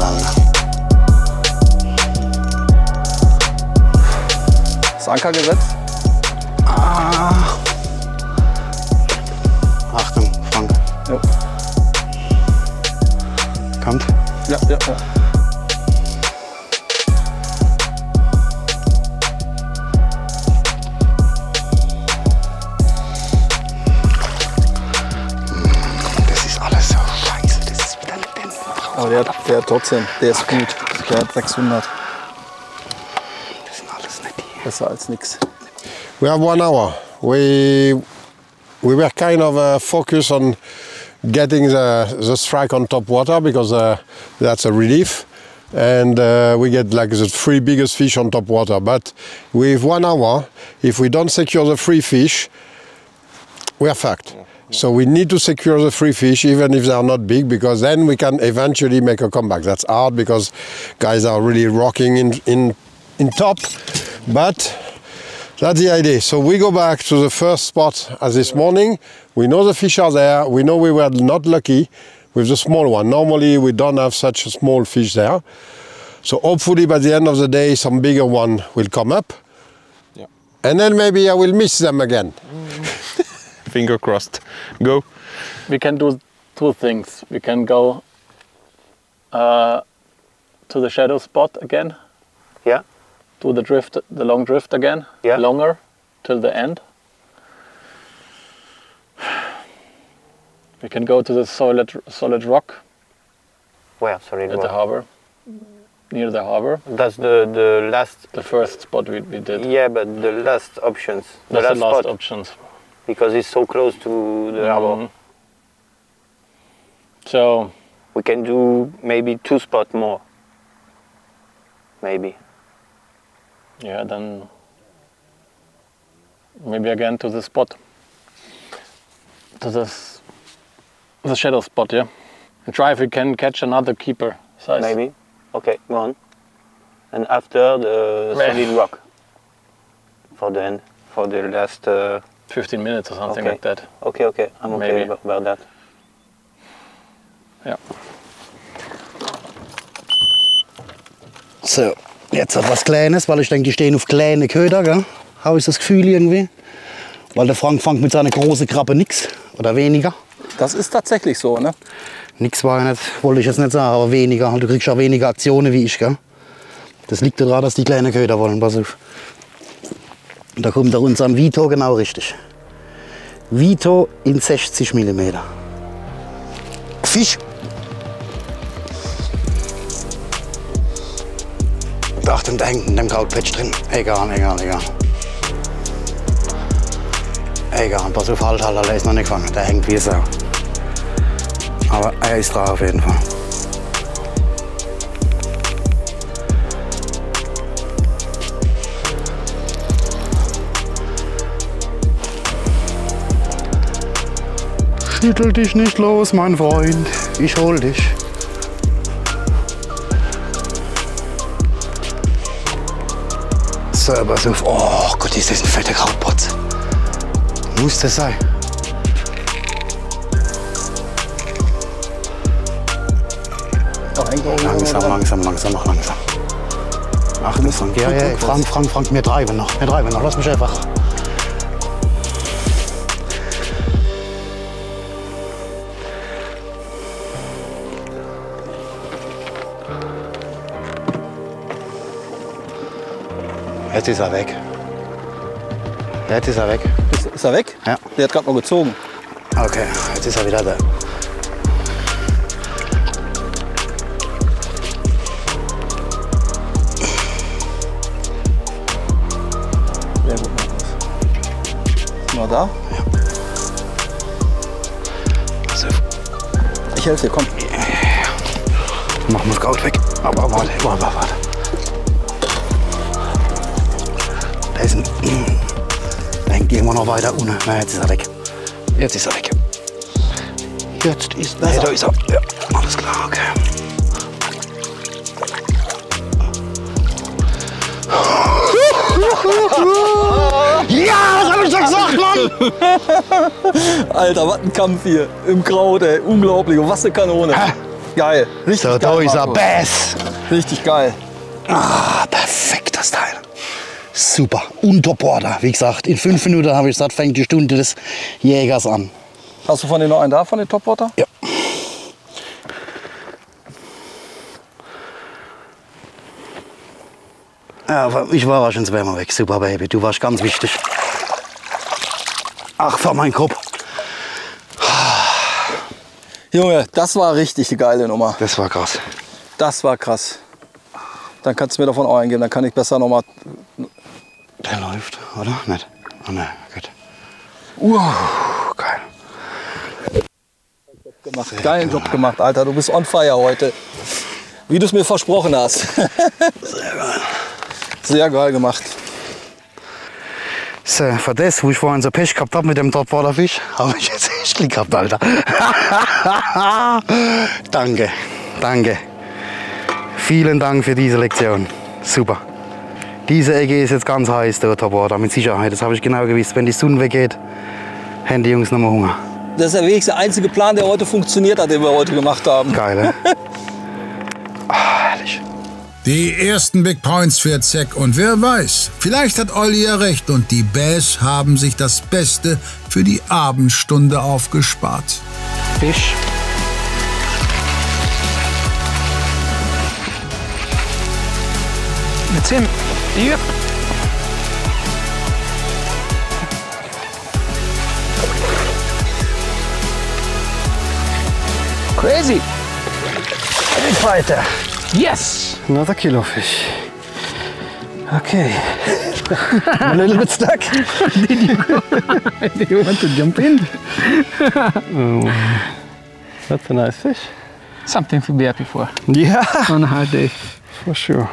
Das Anker gesetzt. Ah. Achtung, Frank. Jo. Kommt. Ja, ja, ja. Das ist alles so scheiße. Das ist wieder mit dem. Aber der, der hat trotzdem, der ist gut. Der hat sechshundert. Besser als nix. We have one hour. We we were kind of uh, focused on getting the, the strike on top water because uh, that's a relief. And uh, we get like the three biggest fish on top water. But with one hour, if we don't secure the free fish, we are fucked. So we need to secure the free fish, even if they are not big, because then we can eventually make a comeback. That's hard because guys are really rocking in, in, in top, but that's the idea. So we go back to the first spot as this morning. We know the fish are there. We know we were not lucky with the small one. Normally we don't have such a small fish there. So hopefully by the end of the day some bigger one will come up. Yeah. And then maybe I will miss them again. Finger crossed. Go. We can do two things. We can go uh, to the shadow spot again. Yeah. Do the drift, the long drift again. Yeah. Longer till the end. We can go to the solid solid rock. Where? Sorry. At the harbor. Near the harbor. That's the the last. The first spot we, we did. Yeah, but the last options. The That's last, the last spot. options. Because it's so close to the harbor. Mm. So we can do maybe two spots more. Maybe. Yeah, then maybe again to the spot. To this the shadow spot, yeah. And try if we can catch another keeper size. Maybe. Okay, go on. And after the Right. solid rock. For the end. For the last uh, fifteen minutes or something okay. like that. Okay, okay. I'm okay Maybe. about, about that. Ja. So, jetzt etwas Kleines, weil ich denke, die stehen auf kleine Köder, gell? Habe ich das Gefühl irgendwie. Weil der Frank fängt mit seiner großen Krabbe nichts oder weniger. Das ist tatsächlich so, ne? Nix war ja nicht, wollte ich jetzt nicht sagen, aber weniger. Du kriegst ja weniger Aktionen wie ich, gell? Das liegt daran, dass die kleine Köder wollen, pass auf. Und da kommt er unserem Vito genau richtig. Vito in sechzig Millimeter. Fisch. Ach, dem da hängt in dem Krautpatch drin. Egal, egal, egal. Egal, pass auf, halt, halt, der ist noch nicht gefangen. Der hängt wie Sau. Aber er ist drauf auf jeden Fall. Schüttel dich nicht los, mein Freund. Ich hol dich. So, pass auf. Oh Gott, ist das ein fetter Krautpotz. Muss das sein? Langsam, langsam, langsam, mach langsam. Achtung, Frank, ja, ja, Frank, Frank, Frank, wir treiben noch, wir treiben noch, lass mich einfach. Jetzt ist er weg. Jetzt ist er weg. Ist, ist er weg? Ja. Der hat gerade noch gezogen. Okay, jetzt ist er wieder da. Sehr gut, Markus. Ist noch da? Ja. Also, ich helfe dir, komm. Mach mal das Kraut weg. Aber warte, warte, warte. Da ist ein. Da hängt die immer noch weiter unten. Na, jetzt ist er weg. Jetzt ist er weg. Jetzt ist er. Nee, da ist er. Ja, alles klar, okay. Ja, das hab ich doch gesagt, Mann! Alter, was ein Kampf hier im Kraut, ey. Unglaublich. Und was eine Kanone. Hä? Geil. Richtig So, geil. da ist er. Markus. Bass! Richtig geil. Ah, perfekt, das Teil. Super. Und Topwater. Wie gesagt, in fünf Minuten habe ich gesagt, fängt die Stunde des Jägers an. Hast du von denen noch einen da, von den Topwater? Ja. Ja, aber ich war schon zweimal weg. Super, Baby. Du warst ganz wichtig. Ach, für meinen Kopf. Junge, das war richtig die geile Nummer. Das war krass. Das war krass. Dann kannst du mir davon auch eingeben, dann kann ich besser noch mal. Der läuft, oder? Nicht? Oh nein, gut. Uh, geil. gemacht. Geilen Job gemacht, Alter. Du bist on fire heute. Wie du es mir versprochen hast. Sehr geil. Sehr geil gemacht. So, für das, wo ich vorhin so Pech gehabt habe mit dem Topwaterfisch, habe ich jetzt echt Glück gehabt, Alter. Danke, danke. Vielen Dank für diese Lektion. Super. Diese Ecke ist jetzt ganz heiß, der Topwater, mit Sicherheit. Das habe ich genau gewusst. Wenn die Sonne weggeht, haben die Jungs nochmal Hunger. Das ist der wenigste einzige Plan, der heute funktioniert hat, den wir heute gemacht haben. Geil, ne? Ah, herrlich. Die ersten Big Points für Zeck und wer weiß, vielleicht hat Olli ja recht und die Bass haben sich das Beste für die Abendstunde aufgespart. Fisch. It's him. Yep. Crazy. Geht weiter. Yes. Another kilo fish. Okay. I'm a little bit stuck. Did you, did you want to jump in? Oh, that's a nice fish. Something to be happy for. Yeah. On a hard day. For sure.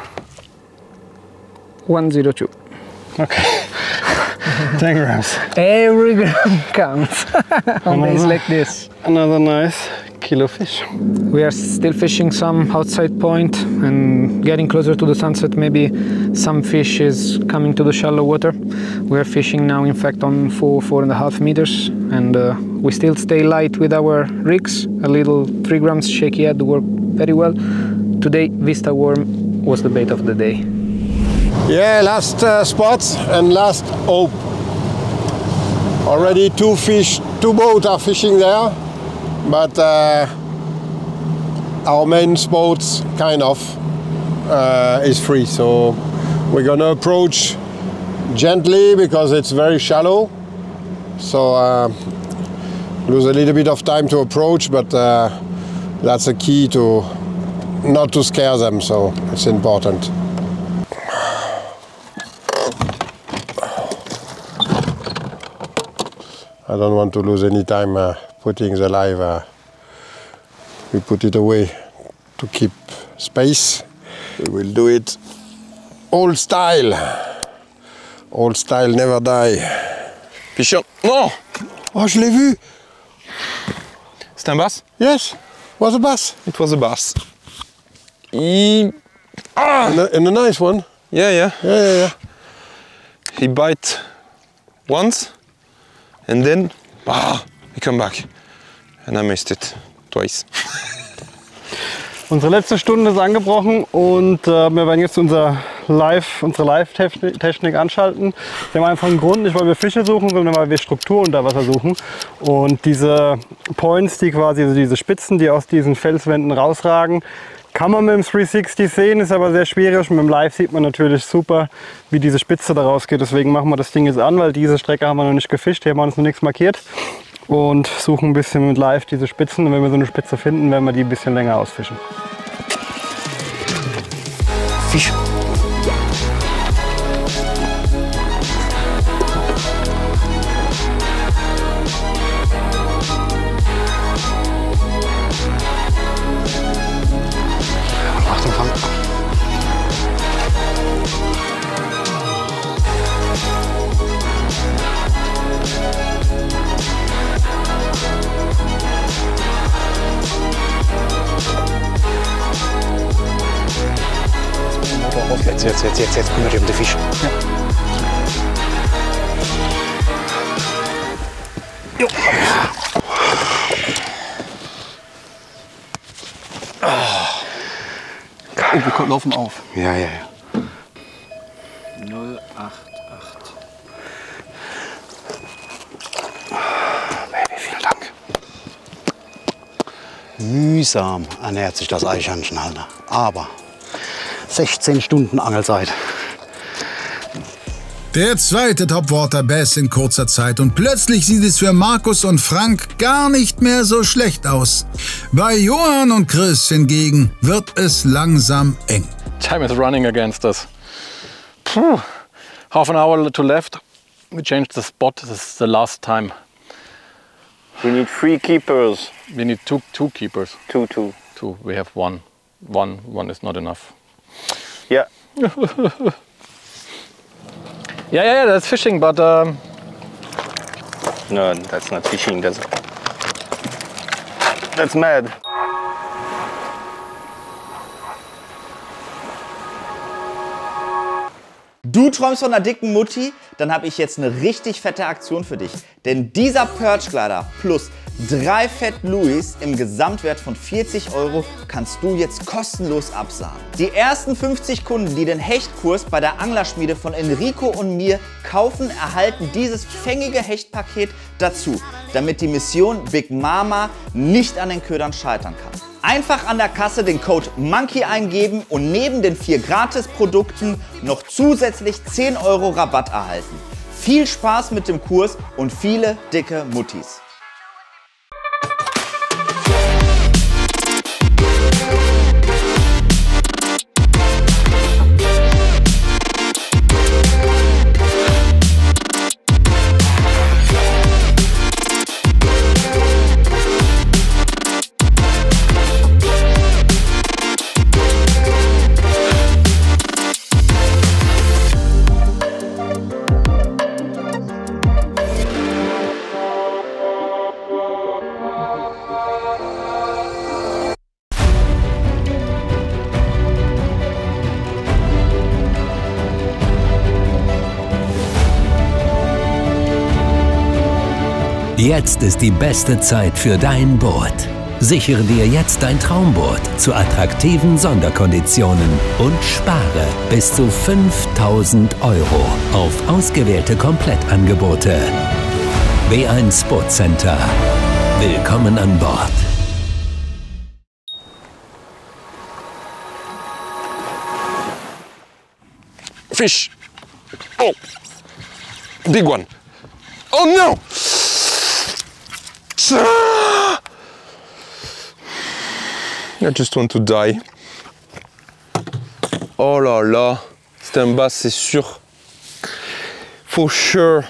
one zero two. Okay. ten grams. Every gram counts on days like this. Another nice kilo fish. We are still fishing some outside point and getting closer to the sunset. Maybe some fish is coming to the shallow water. We are fishing now, in fact, on four, four and a half meters, and uh, we still stay light with our rigs. A little three grams shaky head work very well. Today, Vista Worm was the bait of the day. Yeah, last uh, spot and last hope. Already two fish, two boats are fishing there, but uh, our main spot kind of uh, is free. So we're gonna approach gently because it's very shallow. So uh, lose a little bit of time to approach, but uh, that's a key to not to scare them. So it's important. I don't want to lose any time uh, putting the live. Uh, we put it away to keep space. We will do it old style. Old style, never die. Fish on. Non! Oh, je l'ai vu! C'est un bass? Yes, was a bass. It was a bass. He... Ah! And a, and a nice one. Yeah, yeah. Yeah, yeah, yeah. He bite once. And then, ah, he come back. And I missed it twice. Unsere letzte Stunde ist angebrochen und äh, wir werden jetzt unser Live, unsere Live-Technik anschalten. Wir haben einfach einen Grund, nicht weil wir Fische suchen, sondern weil wir Struktur unter Wasser suchen. Und diese Points, die quasi, also diese Spitzen, die aus diesen Felswänden rausragen, kann man mit dem dreihundertsechzig sehen, ist aber sehr schwierig. Mit dem Live sieht man natürlich super, wie diese Spitze da rausgeht. Deswegen machen wir das Ding jetzt an, weil diese Strecke haben wir noch nicht gefischt. Hier haben wir uns noch nichts markiert. Und suchen ein bisschen mit Live diese Spitzen. Und wenn wir so eine Spitze finden, werden wir die ein bisschen länger ausfischen. Fisch. Jetzt, jetzt, jetzt, jetzt, jetzt kümmert ihr um den Fisch. Ja. Jo. Oh, wir laufen auf. Ja, ja, ja. null acht acht. Baby, vielen Dank. Mühsam ernährt sich das Eichhörnchen, Alter. Aber sechzehn Stunden Angelzeit. Der zweite Topwater Bass in kurzer Zeit und plötzlich sieht es für Markus und Frank gar nicht mehr so schlecht aus. Bei Johann und Chris hingegen wird es langsam eng. Time is running against us. Puh. Half an hour to left. We changed the spot. This is the last time. We need three keepers. We need two two keepers. Two, two. Two. We have one. One. One is not enough. Yeah. yeah, yeah, yeah. That's fishing, but um... no, that's not fishing. That's that's mad. Du träumst von einer dicken Mutti? Dann habe ich jetzt eine richtig fette Aktion für dich. Denn dieser Perch Glider plus drei Fat Louis im Gesamtwert von vierzig Euro kannst du jetzt kostenlos absahen. Die ersten fünfzig Kunden, die den Hechtkurs bei der Anglerschmiede von Enrico und mir kaufen, erhalten dieses fängige Hechtpaket dazu, damit die Mission Big Mama nicht an den Ködern scheitern kann. Einfach an der Kasse den Code Monkey eingeben und neben den vier Gratis-Produkten noch zusätzlich zehn Euro Rabatt erhalten. Viel Spaß mit dem Kurs und viele dicke Muttis. Jetzt ist die beste Zeit für dein Boot. Sichere dir jetzt dein Traumboot zu attraktiven Sonderkonditionen und spare bis zu fünftausend Euro auf ausgewählte Komplettangebote. W eins Boat Center. Willkommen an Bord. Fish. Oh, big one. Oh no! I just want to die. Oh là là, c'est un bass, c'est sûr. For sure.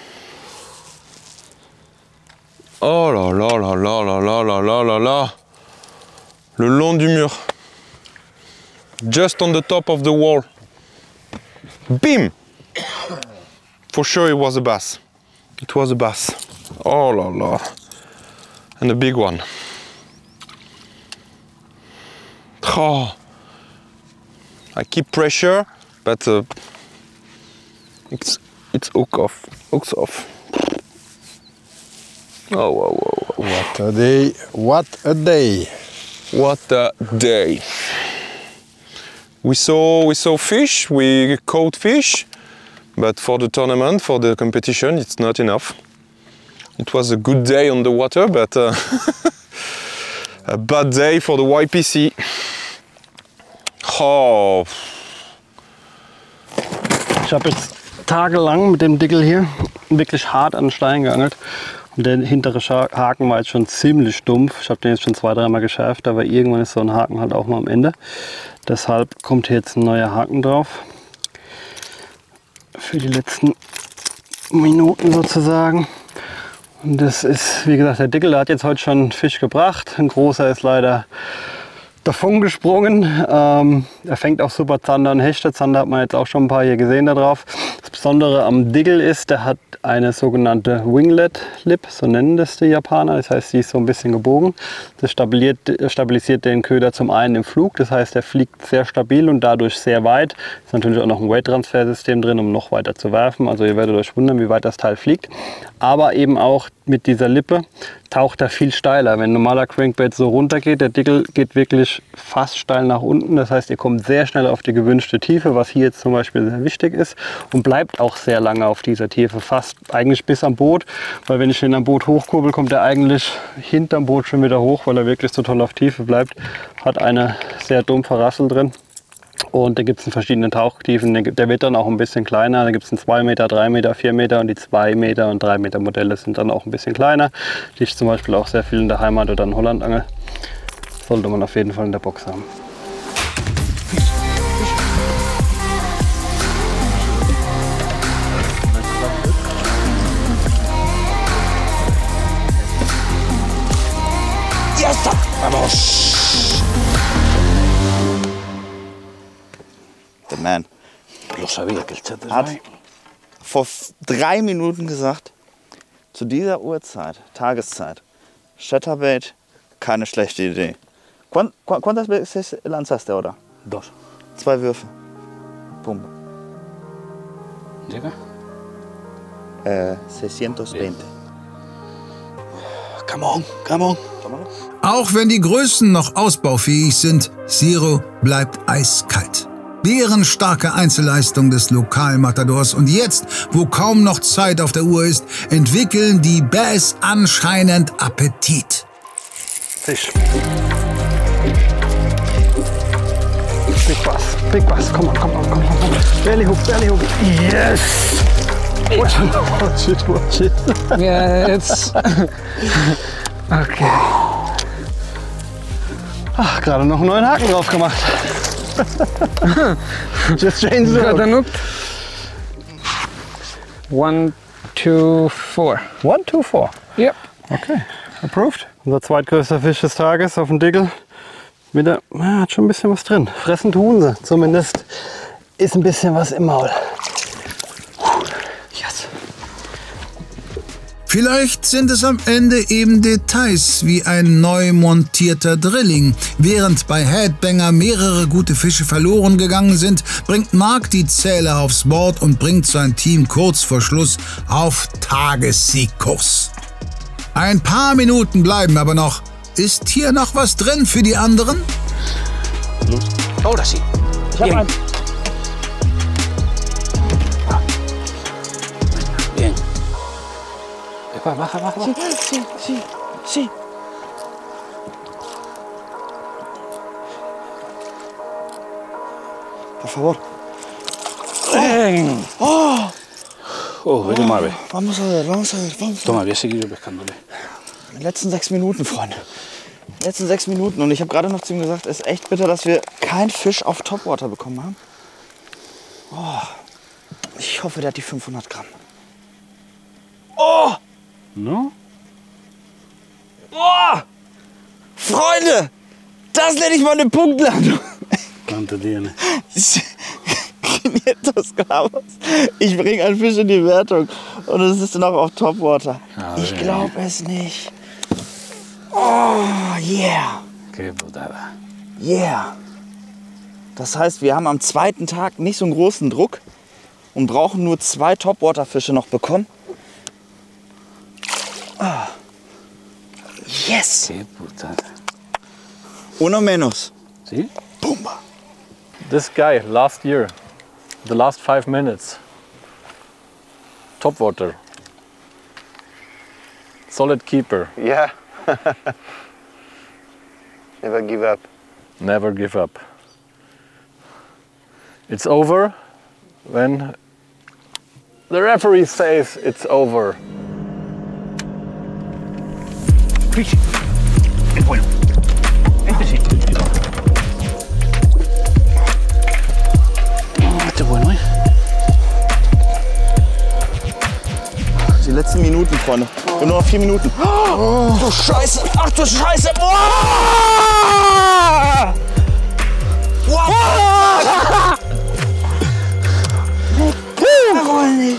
Oh là là là là là là là là là là. Le long du mur. Just on the top of the wall. Bim! For sure it was a bass. It was a bass. Oh là là. And a big one. Oh. I keep pressure, but uh, it's it's hook off. Hooks off. Oh, whoa, whoa, whoa. What a day! What a day! What a day! We saw we saw fish. We caught fish, but for the tournament, for the competition, it's not enough. It was a good day on the water, but uh, a bad day for the Y P C. Oh. Ich habe jetzt tagelang mit dem Dickel hier wirklich hart an den Stein geangelt. Und der hintere Haken war jetzt schon ziemlich dumpf. Ich habe den jetzt schon zwei, dreimal geschärft, aber irgendwann ist so ein Haken halt auch mal am Ende. Deshalb kommt hier jetzt ein neuer Haken drauf. Für die letzten Minuten sozusagen. Und das ist, wie gesagt, der Dickel, der hat jetzt heute schon Fisch gebracht. Ein großer ist leider davon gesprungen. Ähm, er fängt auch super Zander und Hechte. Zander hat man jetzt auch schon ein paar hier gesehen da drauf. Das Besondere am Dickel ist, der hat eine sogenannte Winglet Lip, so nennen das die Japaner. Das heißt, sie ist so ein bisschen gebogen. Das stabilisiert, stabilisiert den Köder zum einen im Flug. Das heißt, er fliegt sehr stabil und dadurch sehr weit. Ist natürlich auch noch ein Weight-Transfer-System drin, um noch weiter zu werfen. Also ihr werdet euch wundern, wie weit das Teil fliegt. Aber eben auch mit dieser Lippe taucht er viel steiler. Wenn ein normaler Crankbait so runter geht, der Dickel geht wirklich fast steil nach unten. Das heißt, ihr kommt sehr schnell auf die gewünschte Tiefe, was hier jetzt zum Beispiel sehr wichtig ist, und bleibt auch sehr lange auf dieser Tiefe, fast eigentlich bis am Boot. Weil wenn ich den am Boot hochkurbel, kommt er eigentlich hinterm Boot schon wieder hoch, weil er wirklich so toll auf Tiefe bleibt. Hat eine sehr dumpfe Rassel drin. Und da gibt es in verschiedenen Tauchtiefen. Der wird dann auch ein bisschen kleiner. Da gibt es einen zwei Meter, drei Meter, vier Meter und die zwei Meter und drei Meter Modelle sind dann auch ein bisschen kleiner. Die ich zum Beispiel auch sehr viel in der Heimat oder in Holland angel. Sollte man auf jeden Fall in der Box haben. Ya está. Vamos. The man. Lo sabía que el chat Hat vor drei Minuten gesagt, zu dieser Uhrzeit, Tageszeit, Chatterbait, keine schlechte Idee. ¿Cuán- cu- ¿Cuántas veces lanzaste ahora? Dos. Zwei Würfe. Pum. ¿Llega? Äh, seiscientos-veinte. Come on, come on. Auch wenn die Größen noch ausbaufähig sind, Zero bleibt eiskalt. Bärenstarke Einzelleistung des Lokalmatadors. Und jetzt, wo kaum noch Zeit auf der Uhr ist, entwickeln die Bass anscheinend Appetit. Fisch. Big Bass, Big Bass. Komm on, komm on, komm on, komm on. Belly hook, Belly hook. Yes! Watch it, watch it, watch it. Yeah, it's... Okay. Ach, gerade noch einen neuen Haken drauf gemacht. Just change the Got hook. an hook. One, two, four. One, two, four. Yep. Okay, approved. Unser zweitgrößter Fisch des Tages auf dem Dickel. Wieder, ja, hat schon ein bisschen was drin. Fressen tun sie. Zumindest ist ein bisschen was im Maul. Yes. Vielleicht sind es am Ende eben Details wie ein neu montierter Drilling. Während bei Headbanger mehrere gute Fische verloren gegangen sind, bringt Mark die Zähler aufs Board und bringt sein Team kurz vor Schluss auf Tagessiegkurs. Ein paar Minuten bleiben aber noch. Ist hier noch was drin für die anderen? Ahora sí. Ich hab einen. Bien. Baja, baja, baja. Sí, sí, sí, sí. Por favor. Bien. Oh, Oh, vete mal, ve. vamos a ver, vamos a ver, vamos a ver. Toma, voy a seguir yo pescándole. Die letzten sechs Minuten, Freunde. Die letzten sechs Minuten. Und ich habe gerade noch zu ihm gesagt, es ist echt bitter, dass wir keinen Fisch auf Topwater bekommen haben. Oh, ich hoffe, der hat die fünfhundert Gramm. Oh! No? Oh! Freunde! Das nenne ich mal eine Punktlandung. ¿Cuánto tiene? quinientos Gramos. Ich bringe einen Fisch in die Wertung und es ist noch auf Topwater. A Ich ver. glaube es nicht. Oh, yeah. Qué putada. Yeah. Das heißt, wir haben am zweiten Tag nicht so einen großen Druck und brauchen nur zwei Topwater-Fische noch bekommen. Ah. Yes. Qué putada. Uno menos. ¿Sí? Pumba. This guy last year, the last five minutes, topwater, solid keeper, Yeah. Never give up. never give up. It's over when the referee says it's over. Fish. Es bueno. Este sí. Oh, este es bueno, ¿eh? Die letzten Minuten, Freunde. Wir haben nur noch vier Minuten. Oh, du Scheiße! Ach du Scheiße! Boah! Boah! Freunde!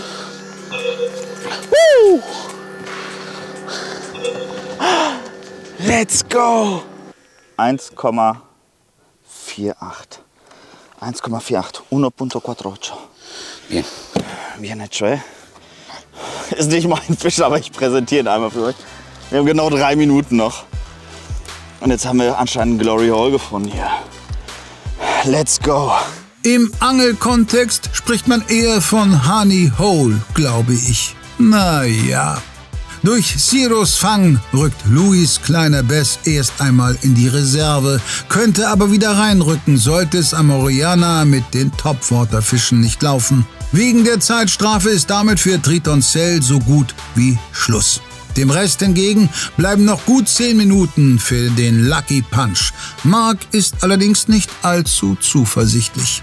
Let's go! eins Komma acht. eins Komma acht. uno Komma acht. Bien. Bien hecho, eh? Ist nicht mein Fisch, aber ich präsentiere ihn einmal für euch. Wir haben genau drei Minuten noch. Und jetzt haben wir anscheinend Glory Hall gefunden hier. Let's go. Im Angelkontext spricht man eher von Honey Hole, glaube ich. Naja. Durch Zeros Fang rückt Louis kleiner Bass erst einmal in die Reserve, könnte aber wieder reinrücken, sollte es am Oriana mit den Topwater-Fischen nicht laufen. Wegen der Zeitstrafe ist damit für Triton Cell so gut wie Schluss. Dem Rest hingegen bleiben noch gut zehn Minuten für den Lucky Punch. Mark ist allerdings nicht allzu zuversichtlich.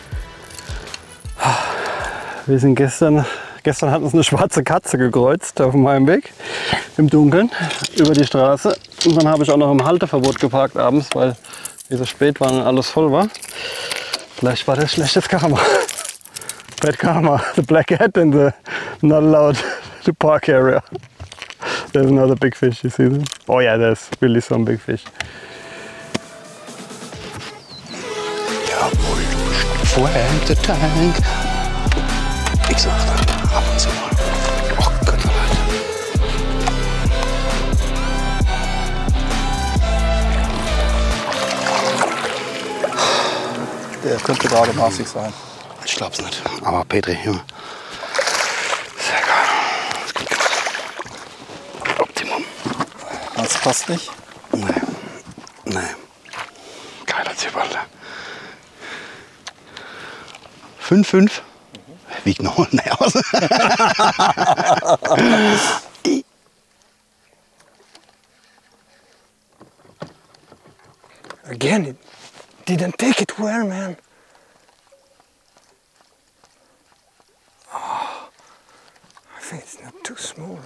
Wir sind gestern, gestern hat uns eine schwarze Katze gekreuzt auf dem Heimweg im Dunkeln über die Straße. Und dann habe ich auch noch im Halteverbot geparkt abends, weil wir so spät waren und alles voll war. Vielleicht war das schlechtes Karma. Bad karma. The black hat and the not allowed to park area. There's another big fish, you see them? Oh yeah, there's really some big fish. Vorher der Tank. Ich sag da, ab und zu mal. Oh Gott, Der könnte gerade maßig sein. Ich glaub's nicht. Aber Petri, Junge. Sehr geil. Optimum. Das passt nicht? Nee. Nee. Geiler Zierbalter. fünf fünf. Wiegt noch mehr aus. Again, it didn't take it well, man. Oh, I think it's not too small.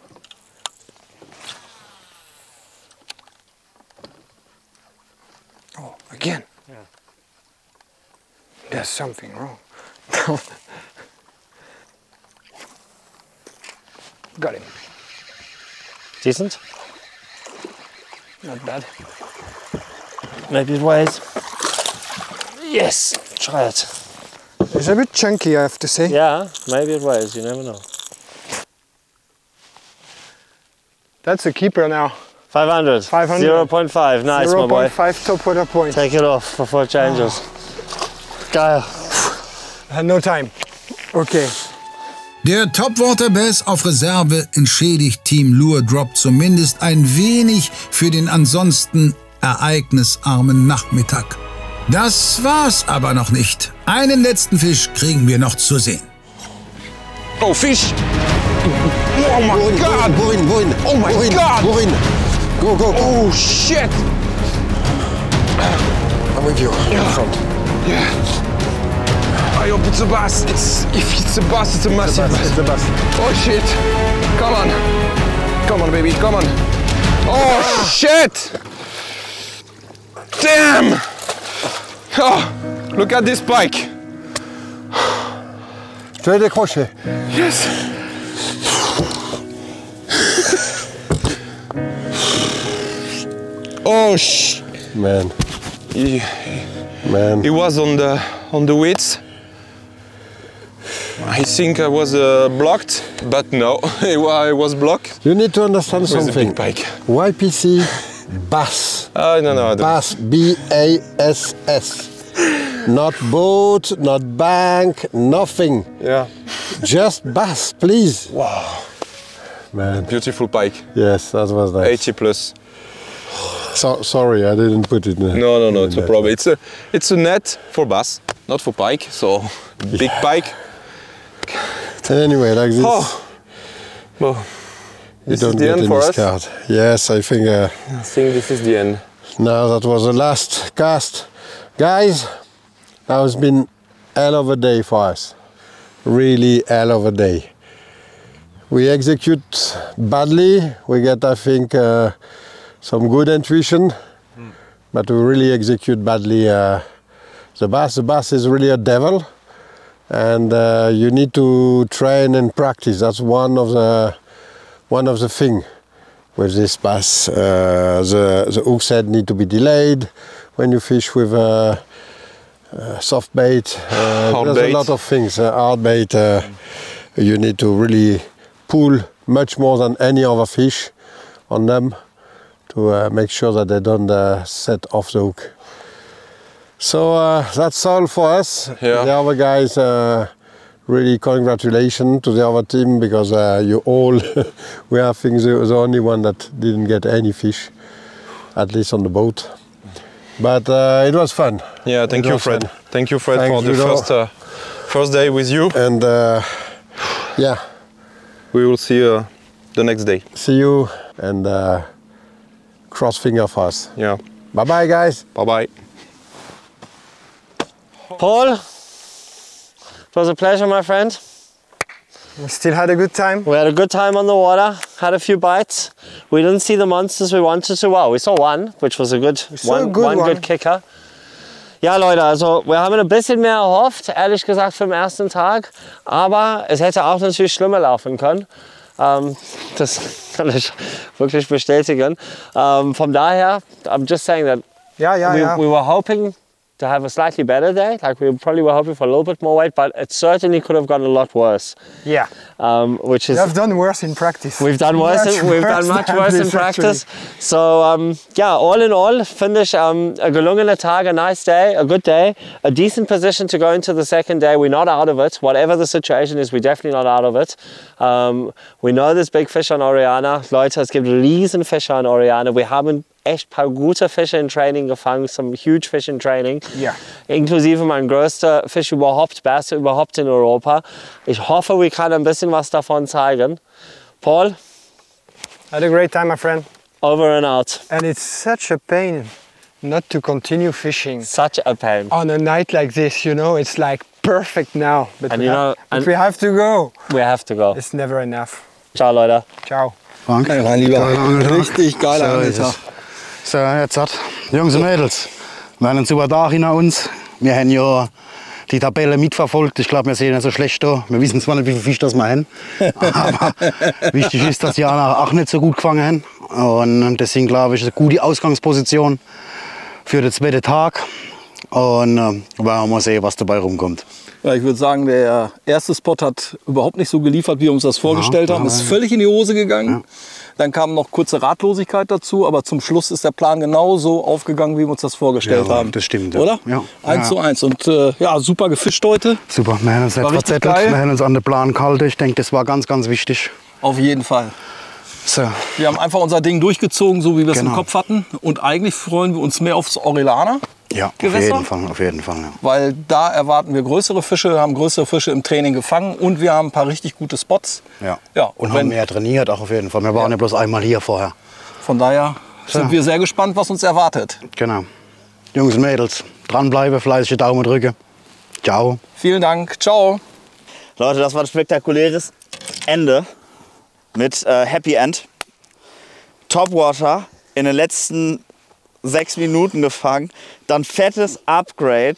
Oh, again. Yeah. There's something wrong. Got him. Decent? Not bad. Maybe it weighs. Yes, try it. It's a bit chunky, I have to say. Yeah, maybe it weighs, you never know. That's a keeper now. five hundred. five hundred. zero point five, nice, my boy. zero point five top water point. Take it off before it changes. Geil. I had no time. Okay. Der Topwater Bass auf Reserve entschädigt Team Lure Drop zumindest ein wenig für den ansonsten ereignisarmen Nachmittag. Das war's aber noch nicht. Einen letzten Fisch kriegen wir noch zu sehen. Oh, fish! Oh my Go in, god! Go in, go in, Oh my go in, god! Go in. Go, go, go. Oh shit! I'm with you. In front. Yeah. I hope it's a bass. It's if it's a bass, it's a massive bass. It's the best. Oh shit! Come on! Come on, baby, come on! Oh shit! Damn! Oh, look at this pike! Tu as décroché. Yes! Oh sh! Man. He, Man. he was on the on the weights. I think I was uh, blocked, but no, I was blocked. You need to understand With a something. big pike. Y P C bass. Oh no no! I don't. Bass. B A S S. Not boat, not bank, nothing. Yeah. Just bass, please. Wow. Man. Beautiful pike. Yes, that was nice. eighty plus. So, sorry, I didn't put it in. the- No no no, in it's a the- problem. It's a it's a net for bass, not for pike. So big pike. Anyway, like this, Oh. Well, you this don't is the get end any for us. card. Yes, I think uh, I think this is the end. now that was the last cast. Guys, that has been hell of a day for us. Really hell of a day. We execute badly. We get, I think, uh, some good intuition, but we really execute badly. Uh, the bass, the bass is really a devil, and uh, you need to train and practice. That's one of the one of the thing with this bass. Uh, the the hook head need to be delayed when you fish with a, a soft bait. Uh, Hard there's bait. a lot of things. Uh, hard bait. Uh, you need to really pull much more than any other fish on them to uh, make sure that they don't uh, set off the hook. So uh, that's all for us. Yeah. The other guys, uh, really congratulations to the other team because uh, you all, we are I think the, the only one that didn't get any fish, at least on the boat. But uh, it was fun. Yeah, thank It you, was Fred. fun. Thank you, Fred, Thanks, for the Ludo. first uh, first day with you. And uh, yeah, We will see you uh, the next day. see you and uh, cross finger for us. Yeah. Bye bye, guys. Bye bye. Paul, it was a pleasure, my friend. We still had a good time. We had a good time on the water, had a few bites. we didn't see the monsters we wanted to. Well, we saw one, which was a good, one, a good one, one. good kicker. Ja, Leute, also wir haben ein bisschen mehr erhofft, ehrlich gesagt, für den ersten Tag. Aber es hätte auch natürlich schlimmer laufen können. Ähm, das kann ich wirklich bestätigen. Ähm, von daher, I'm just saying that yeah, yeah, we, yeah. we were hoping to have a slightly better day. Like we probably were hoping for a little bit more weight, but it certainly could have gone a lot worse. Yeah. Um, which is We have done worse in practice. We've done worse. Much In, we've worse done much than worse in this, practice. So um, yeah, all in all, finde ich um, a gelungener Tag, a nice day, a good day, a decent position to go into the second day. We're not out of it. Whatever the situation is, we're definitely not out of it. Um, we know there's big fish on Oriana. Leute, es gibt Riesenfische on Oriana. Wir haben echt paar gute Fische in Training gefangen, some huge fish in Training. Ja. Inklusive mein größter Fisch überhaupt, Beste überhaupt in Europa. Ich hoffe, wir können ein bisschen was davon zeigen. Paul? Had a great time, my friend. Over and out. And it's such a pain not to continue fishing. Such a pain. On a night like this, you know, it's like perfect now. But, And we, you have, know, but and- we have to go. We have to go. It's never enough. Ciao, Leute. Ciao. Frank? Ja, mein Lieber, Geiler Angeltag. richtig geiler So ist Angeltag. es. So, jetzt hat, Jungs und Mädels, wir haben einen super Tag hinter uns. Wir haben ja die Tabelle mitverfolgt. Ich glaube, wir sehen nicht so schlecht da. Wir wissen zwar nicht, wie viele Fische das wir haben, aber wichtig ist, dass die anderen auch nicht so gut gefangen haben. Und deswegen glaube ich, ist eine gute Ausgangsposition für den zweiten Tag. Und äh, werden wir mal sehen, was dabei rumkommt. Ja, ich würde sagen, der erste Spot hat überhaupt nicht so geliefert, wie wir uns das vorgestellt Ja, haben. ja, Ist ja. völlig in die Hose gegangen. Dann kam noch kurze Ratlosigkeit dazu, aber zum Schluss ist der Plan genauso aufgegangen, wie wir uns das vorgestellt Ja, haben. das stimmt, ja. Oder? Ja. Eins Ja. zu eins. Und äh, ja, super gefischt heute. Super, wir haben uns nicht War richtig verzettelt, geil. wir haben uns an den Plan gehalten. Ich denke, das war ganz, ganz wichtig. Auf jeden Fall. So. Wir haben einfach unser Ding durchgezogen, so wie wir es im Genau. Kopf hatten. Und eigentlich freuen wir uns mehr aufs Orellana. Ja, auf Gewässer? jeden Fall, auf jeden Fall. Ja. Weil da erwarten wir größere Fische, haben größere Fische im Training gefangen und wir haben ein paar richtig gute Spots. Ja. Ja, Und, und haben wenn, mehr trainiert, auch auf jeden Fall. Wir waren ja, bloß einmal hier vorher. von daher sind So. wir sehr gespannt, was uns erwartet. Genau. Jungs und Mädels, dranbleiben, fleißige Daumen drücken. Ciao. Vielen Dank. Ciao. Leute, das war ein spektakuläres Ende mit äh, Happy End. Topwater in den letzten sechs Minuten gefangen. Dann fettes Upgrade.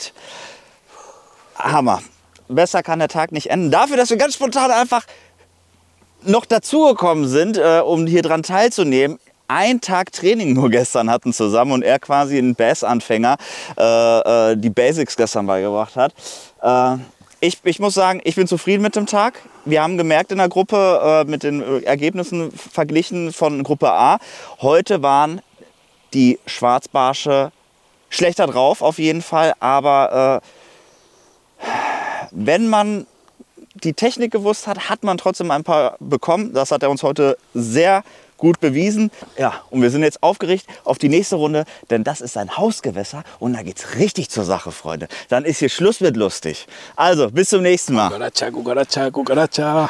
Hammer. Besser kann der Tag nicht enden. Dafür, dass wir ganz spontan einfach noch dazugekommen sind, äh, um hier dran teilzunehmen. Ein Tag Training nur gestern hatten zusammen und er quasi ein Bass-Anfänger äh, äh, die Basics gestern beigebracht hat. Äh, ich, ich muss sagen, ich bin zufrieden mit dem Tag. Wir haben gemerkt in der Gruppe, äh, mit den äh, Ergebnissen verglichen von Gruppe A, heute waren die Schwarzbarsche schlechter drauf auf jeden Fall, aber äh, wenn man die Technik gewusst hat, hat man trotzdem ein paar bekommen. Das hat er uns heute sehr gut bewiesen. Ja, und wir sind jetzt aufgeregt auf die nächste Runde, denn das ist ein Hausgewässer und da geht's richtig zur Sache, Freunde. Dann ist hier Schluss mit lustig. Also, bis zum nächsten Mal. Cucaracha, cucaracha, cucaracha.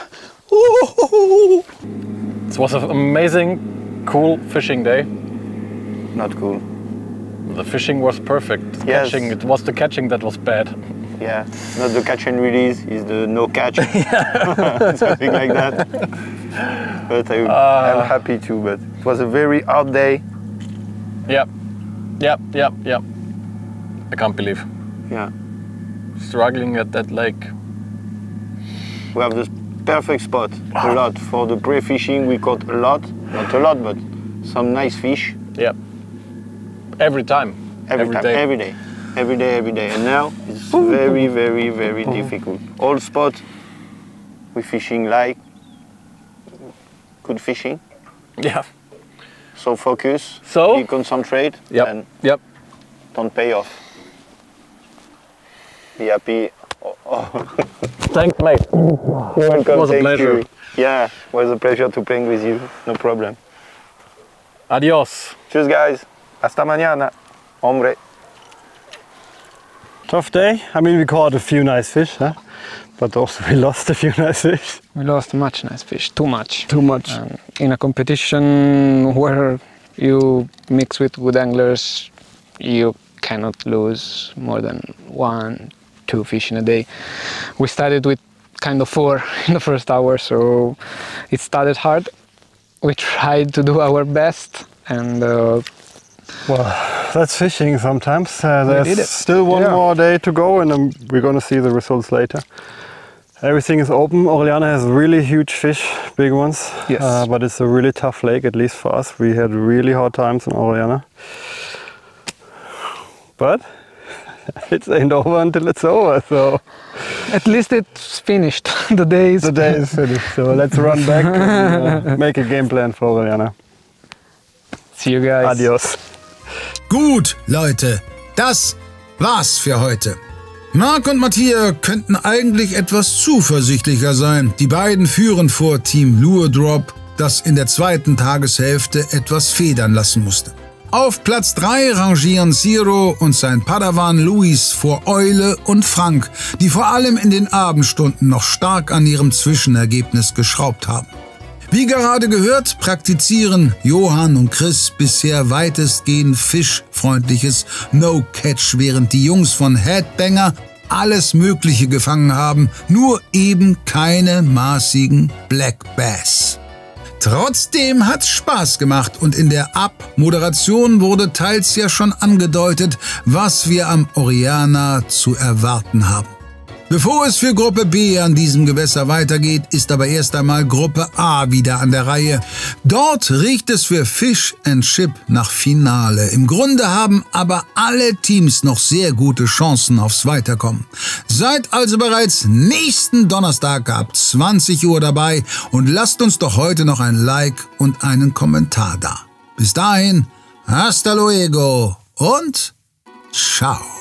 It was an amazing, cool fishing day. Not cool. The fishing was perfect. The Yes. catching, it was the catching that was bad. Yeah, not the catch and release, it's the no catch. Something like that. But I, Uh. I'm happy too, but it was a very hard day. Yep, yep, yep, yep. I can't believe. Yeah. Struggling at that lake. We have the perfect spot, a lot. For the pre-fishing we caught a lot, not a lot, but some nice fish. Yep. Every time. Every, Every time, day. every day, every day, every day. And now it's very, very, very difficult. All spot we fishing like good fishing. Yeah. So focus. So? You concentrate. Yep. And Yep. don't pay off. Be happy. Oh, oh. Thanks, mate. You're welcome. It was a Thank pleasure. you. Yeah, it was a pleasure to playing with you. No problem. Adios. Cheers, guys. Hasta mañana. Hombre. Tough day. I mean, we caught a few nice fish, huh? But also we lost a few nice fish. We lost much nice fish, too much. Too much. Um, in a competition where you mix with good anglers, you cannot lose more than one, two fish in a day. We started with kind of four in the first hour, so it started hard. we tried to do our best, and uh, well, that's fishing sometimes. Uh, We did it. there's still one Yeah. more day to go, and um, we're going to see the results later. Everything is open. Orellana has really huge fish, big ones. Yes. Uh, but it's a really tough lake, at least for us. We had really hard times in Orellana. But it ain't over until it's over, so... at least it's finished. The day is The day is finished, so let's run back and uh, make a game plan for Orellana. See you guys. Adios. Gut, Leute, das war's für heute. Marc und Mattia könnten eigentlich etwas zuversichtlicher sein. Die beiden führen vor Team Lure Drop, das in der zweiten Tageshälfte etwas federn lassen musste. Auf Platz drei rangieren Ciro und sein Padawan Luis vor Eule und Frank, die vor allem in den Abendstunden noch stark an ihrem Zwischenergebnis geschraubt haben. Wie gerade gehört, praktizieren Johann und Chris bisher weitestgehend fischfreundliches No-Catch, während die Jungs von Headbanger alles Mögliche gefangen haben, nur eben keine maßigen Black Bass. Trotzdem hat's Spaß gemacht und in der Abmoderation wurde teils ja schon angedeutet, was wir am Orellana zu erwarten haben. Bevor es für Gruppe B an diesem Gewässer weitergeht, ist aber erst einmal Gruppe A wieder an der Reihe. Dort riecht es für Fish and Chip nach Finale. Im Grunde haben aber alle Teams noch sehr gute Chancen aufs Weiterkommen. Seid also bereits nächsten Donnerstag ab zwanzig Uhr dabei und lasst uns doch heute noch ein Like und einen Kommentar da. Bis dahin, hasta luego und ciao.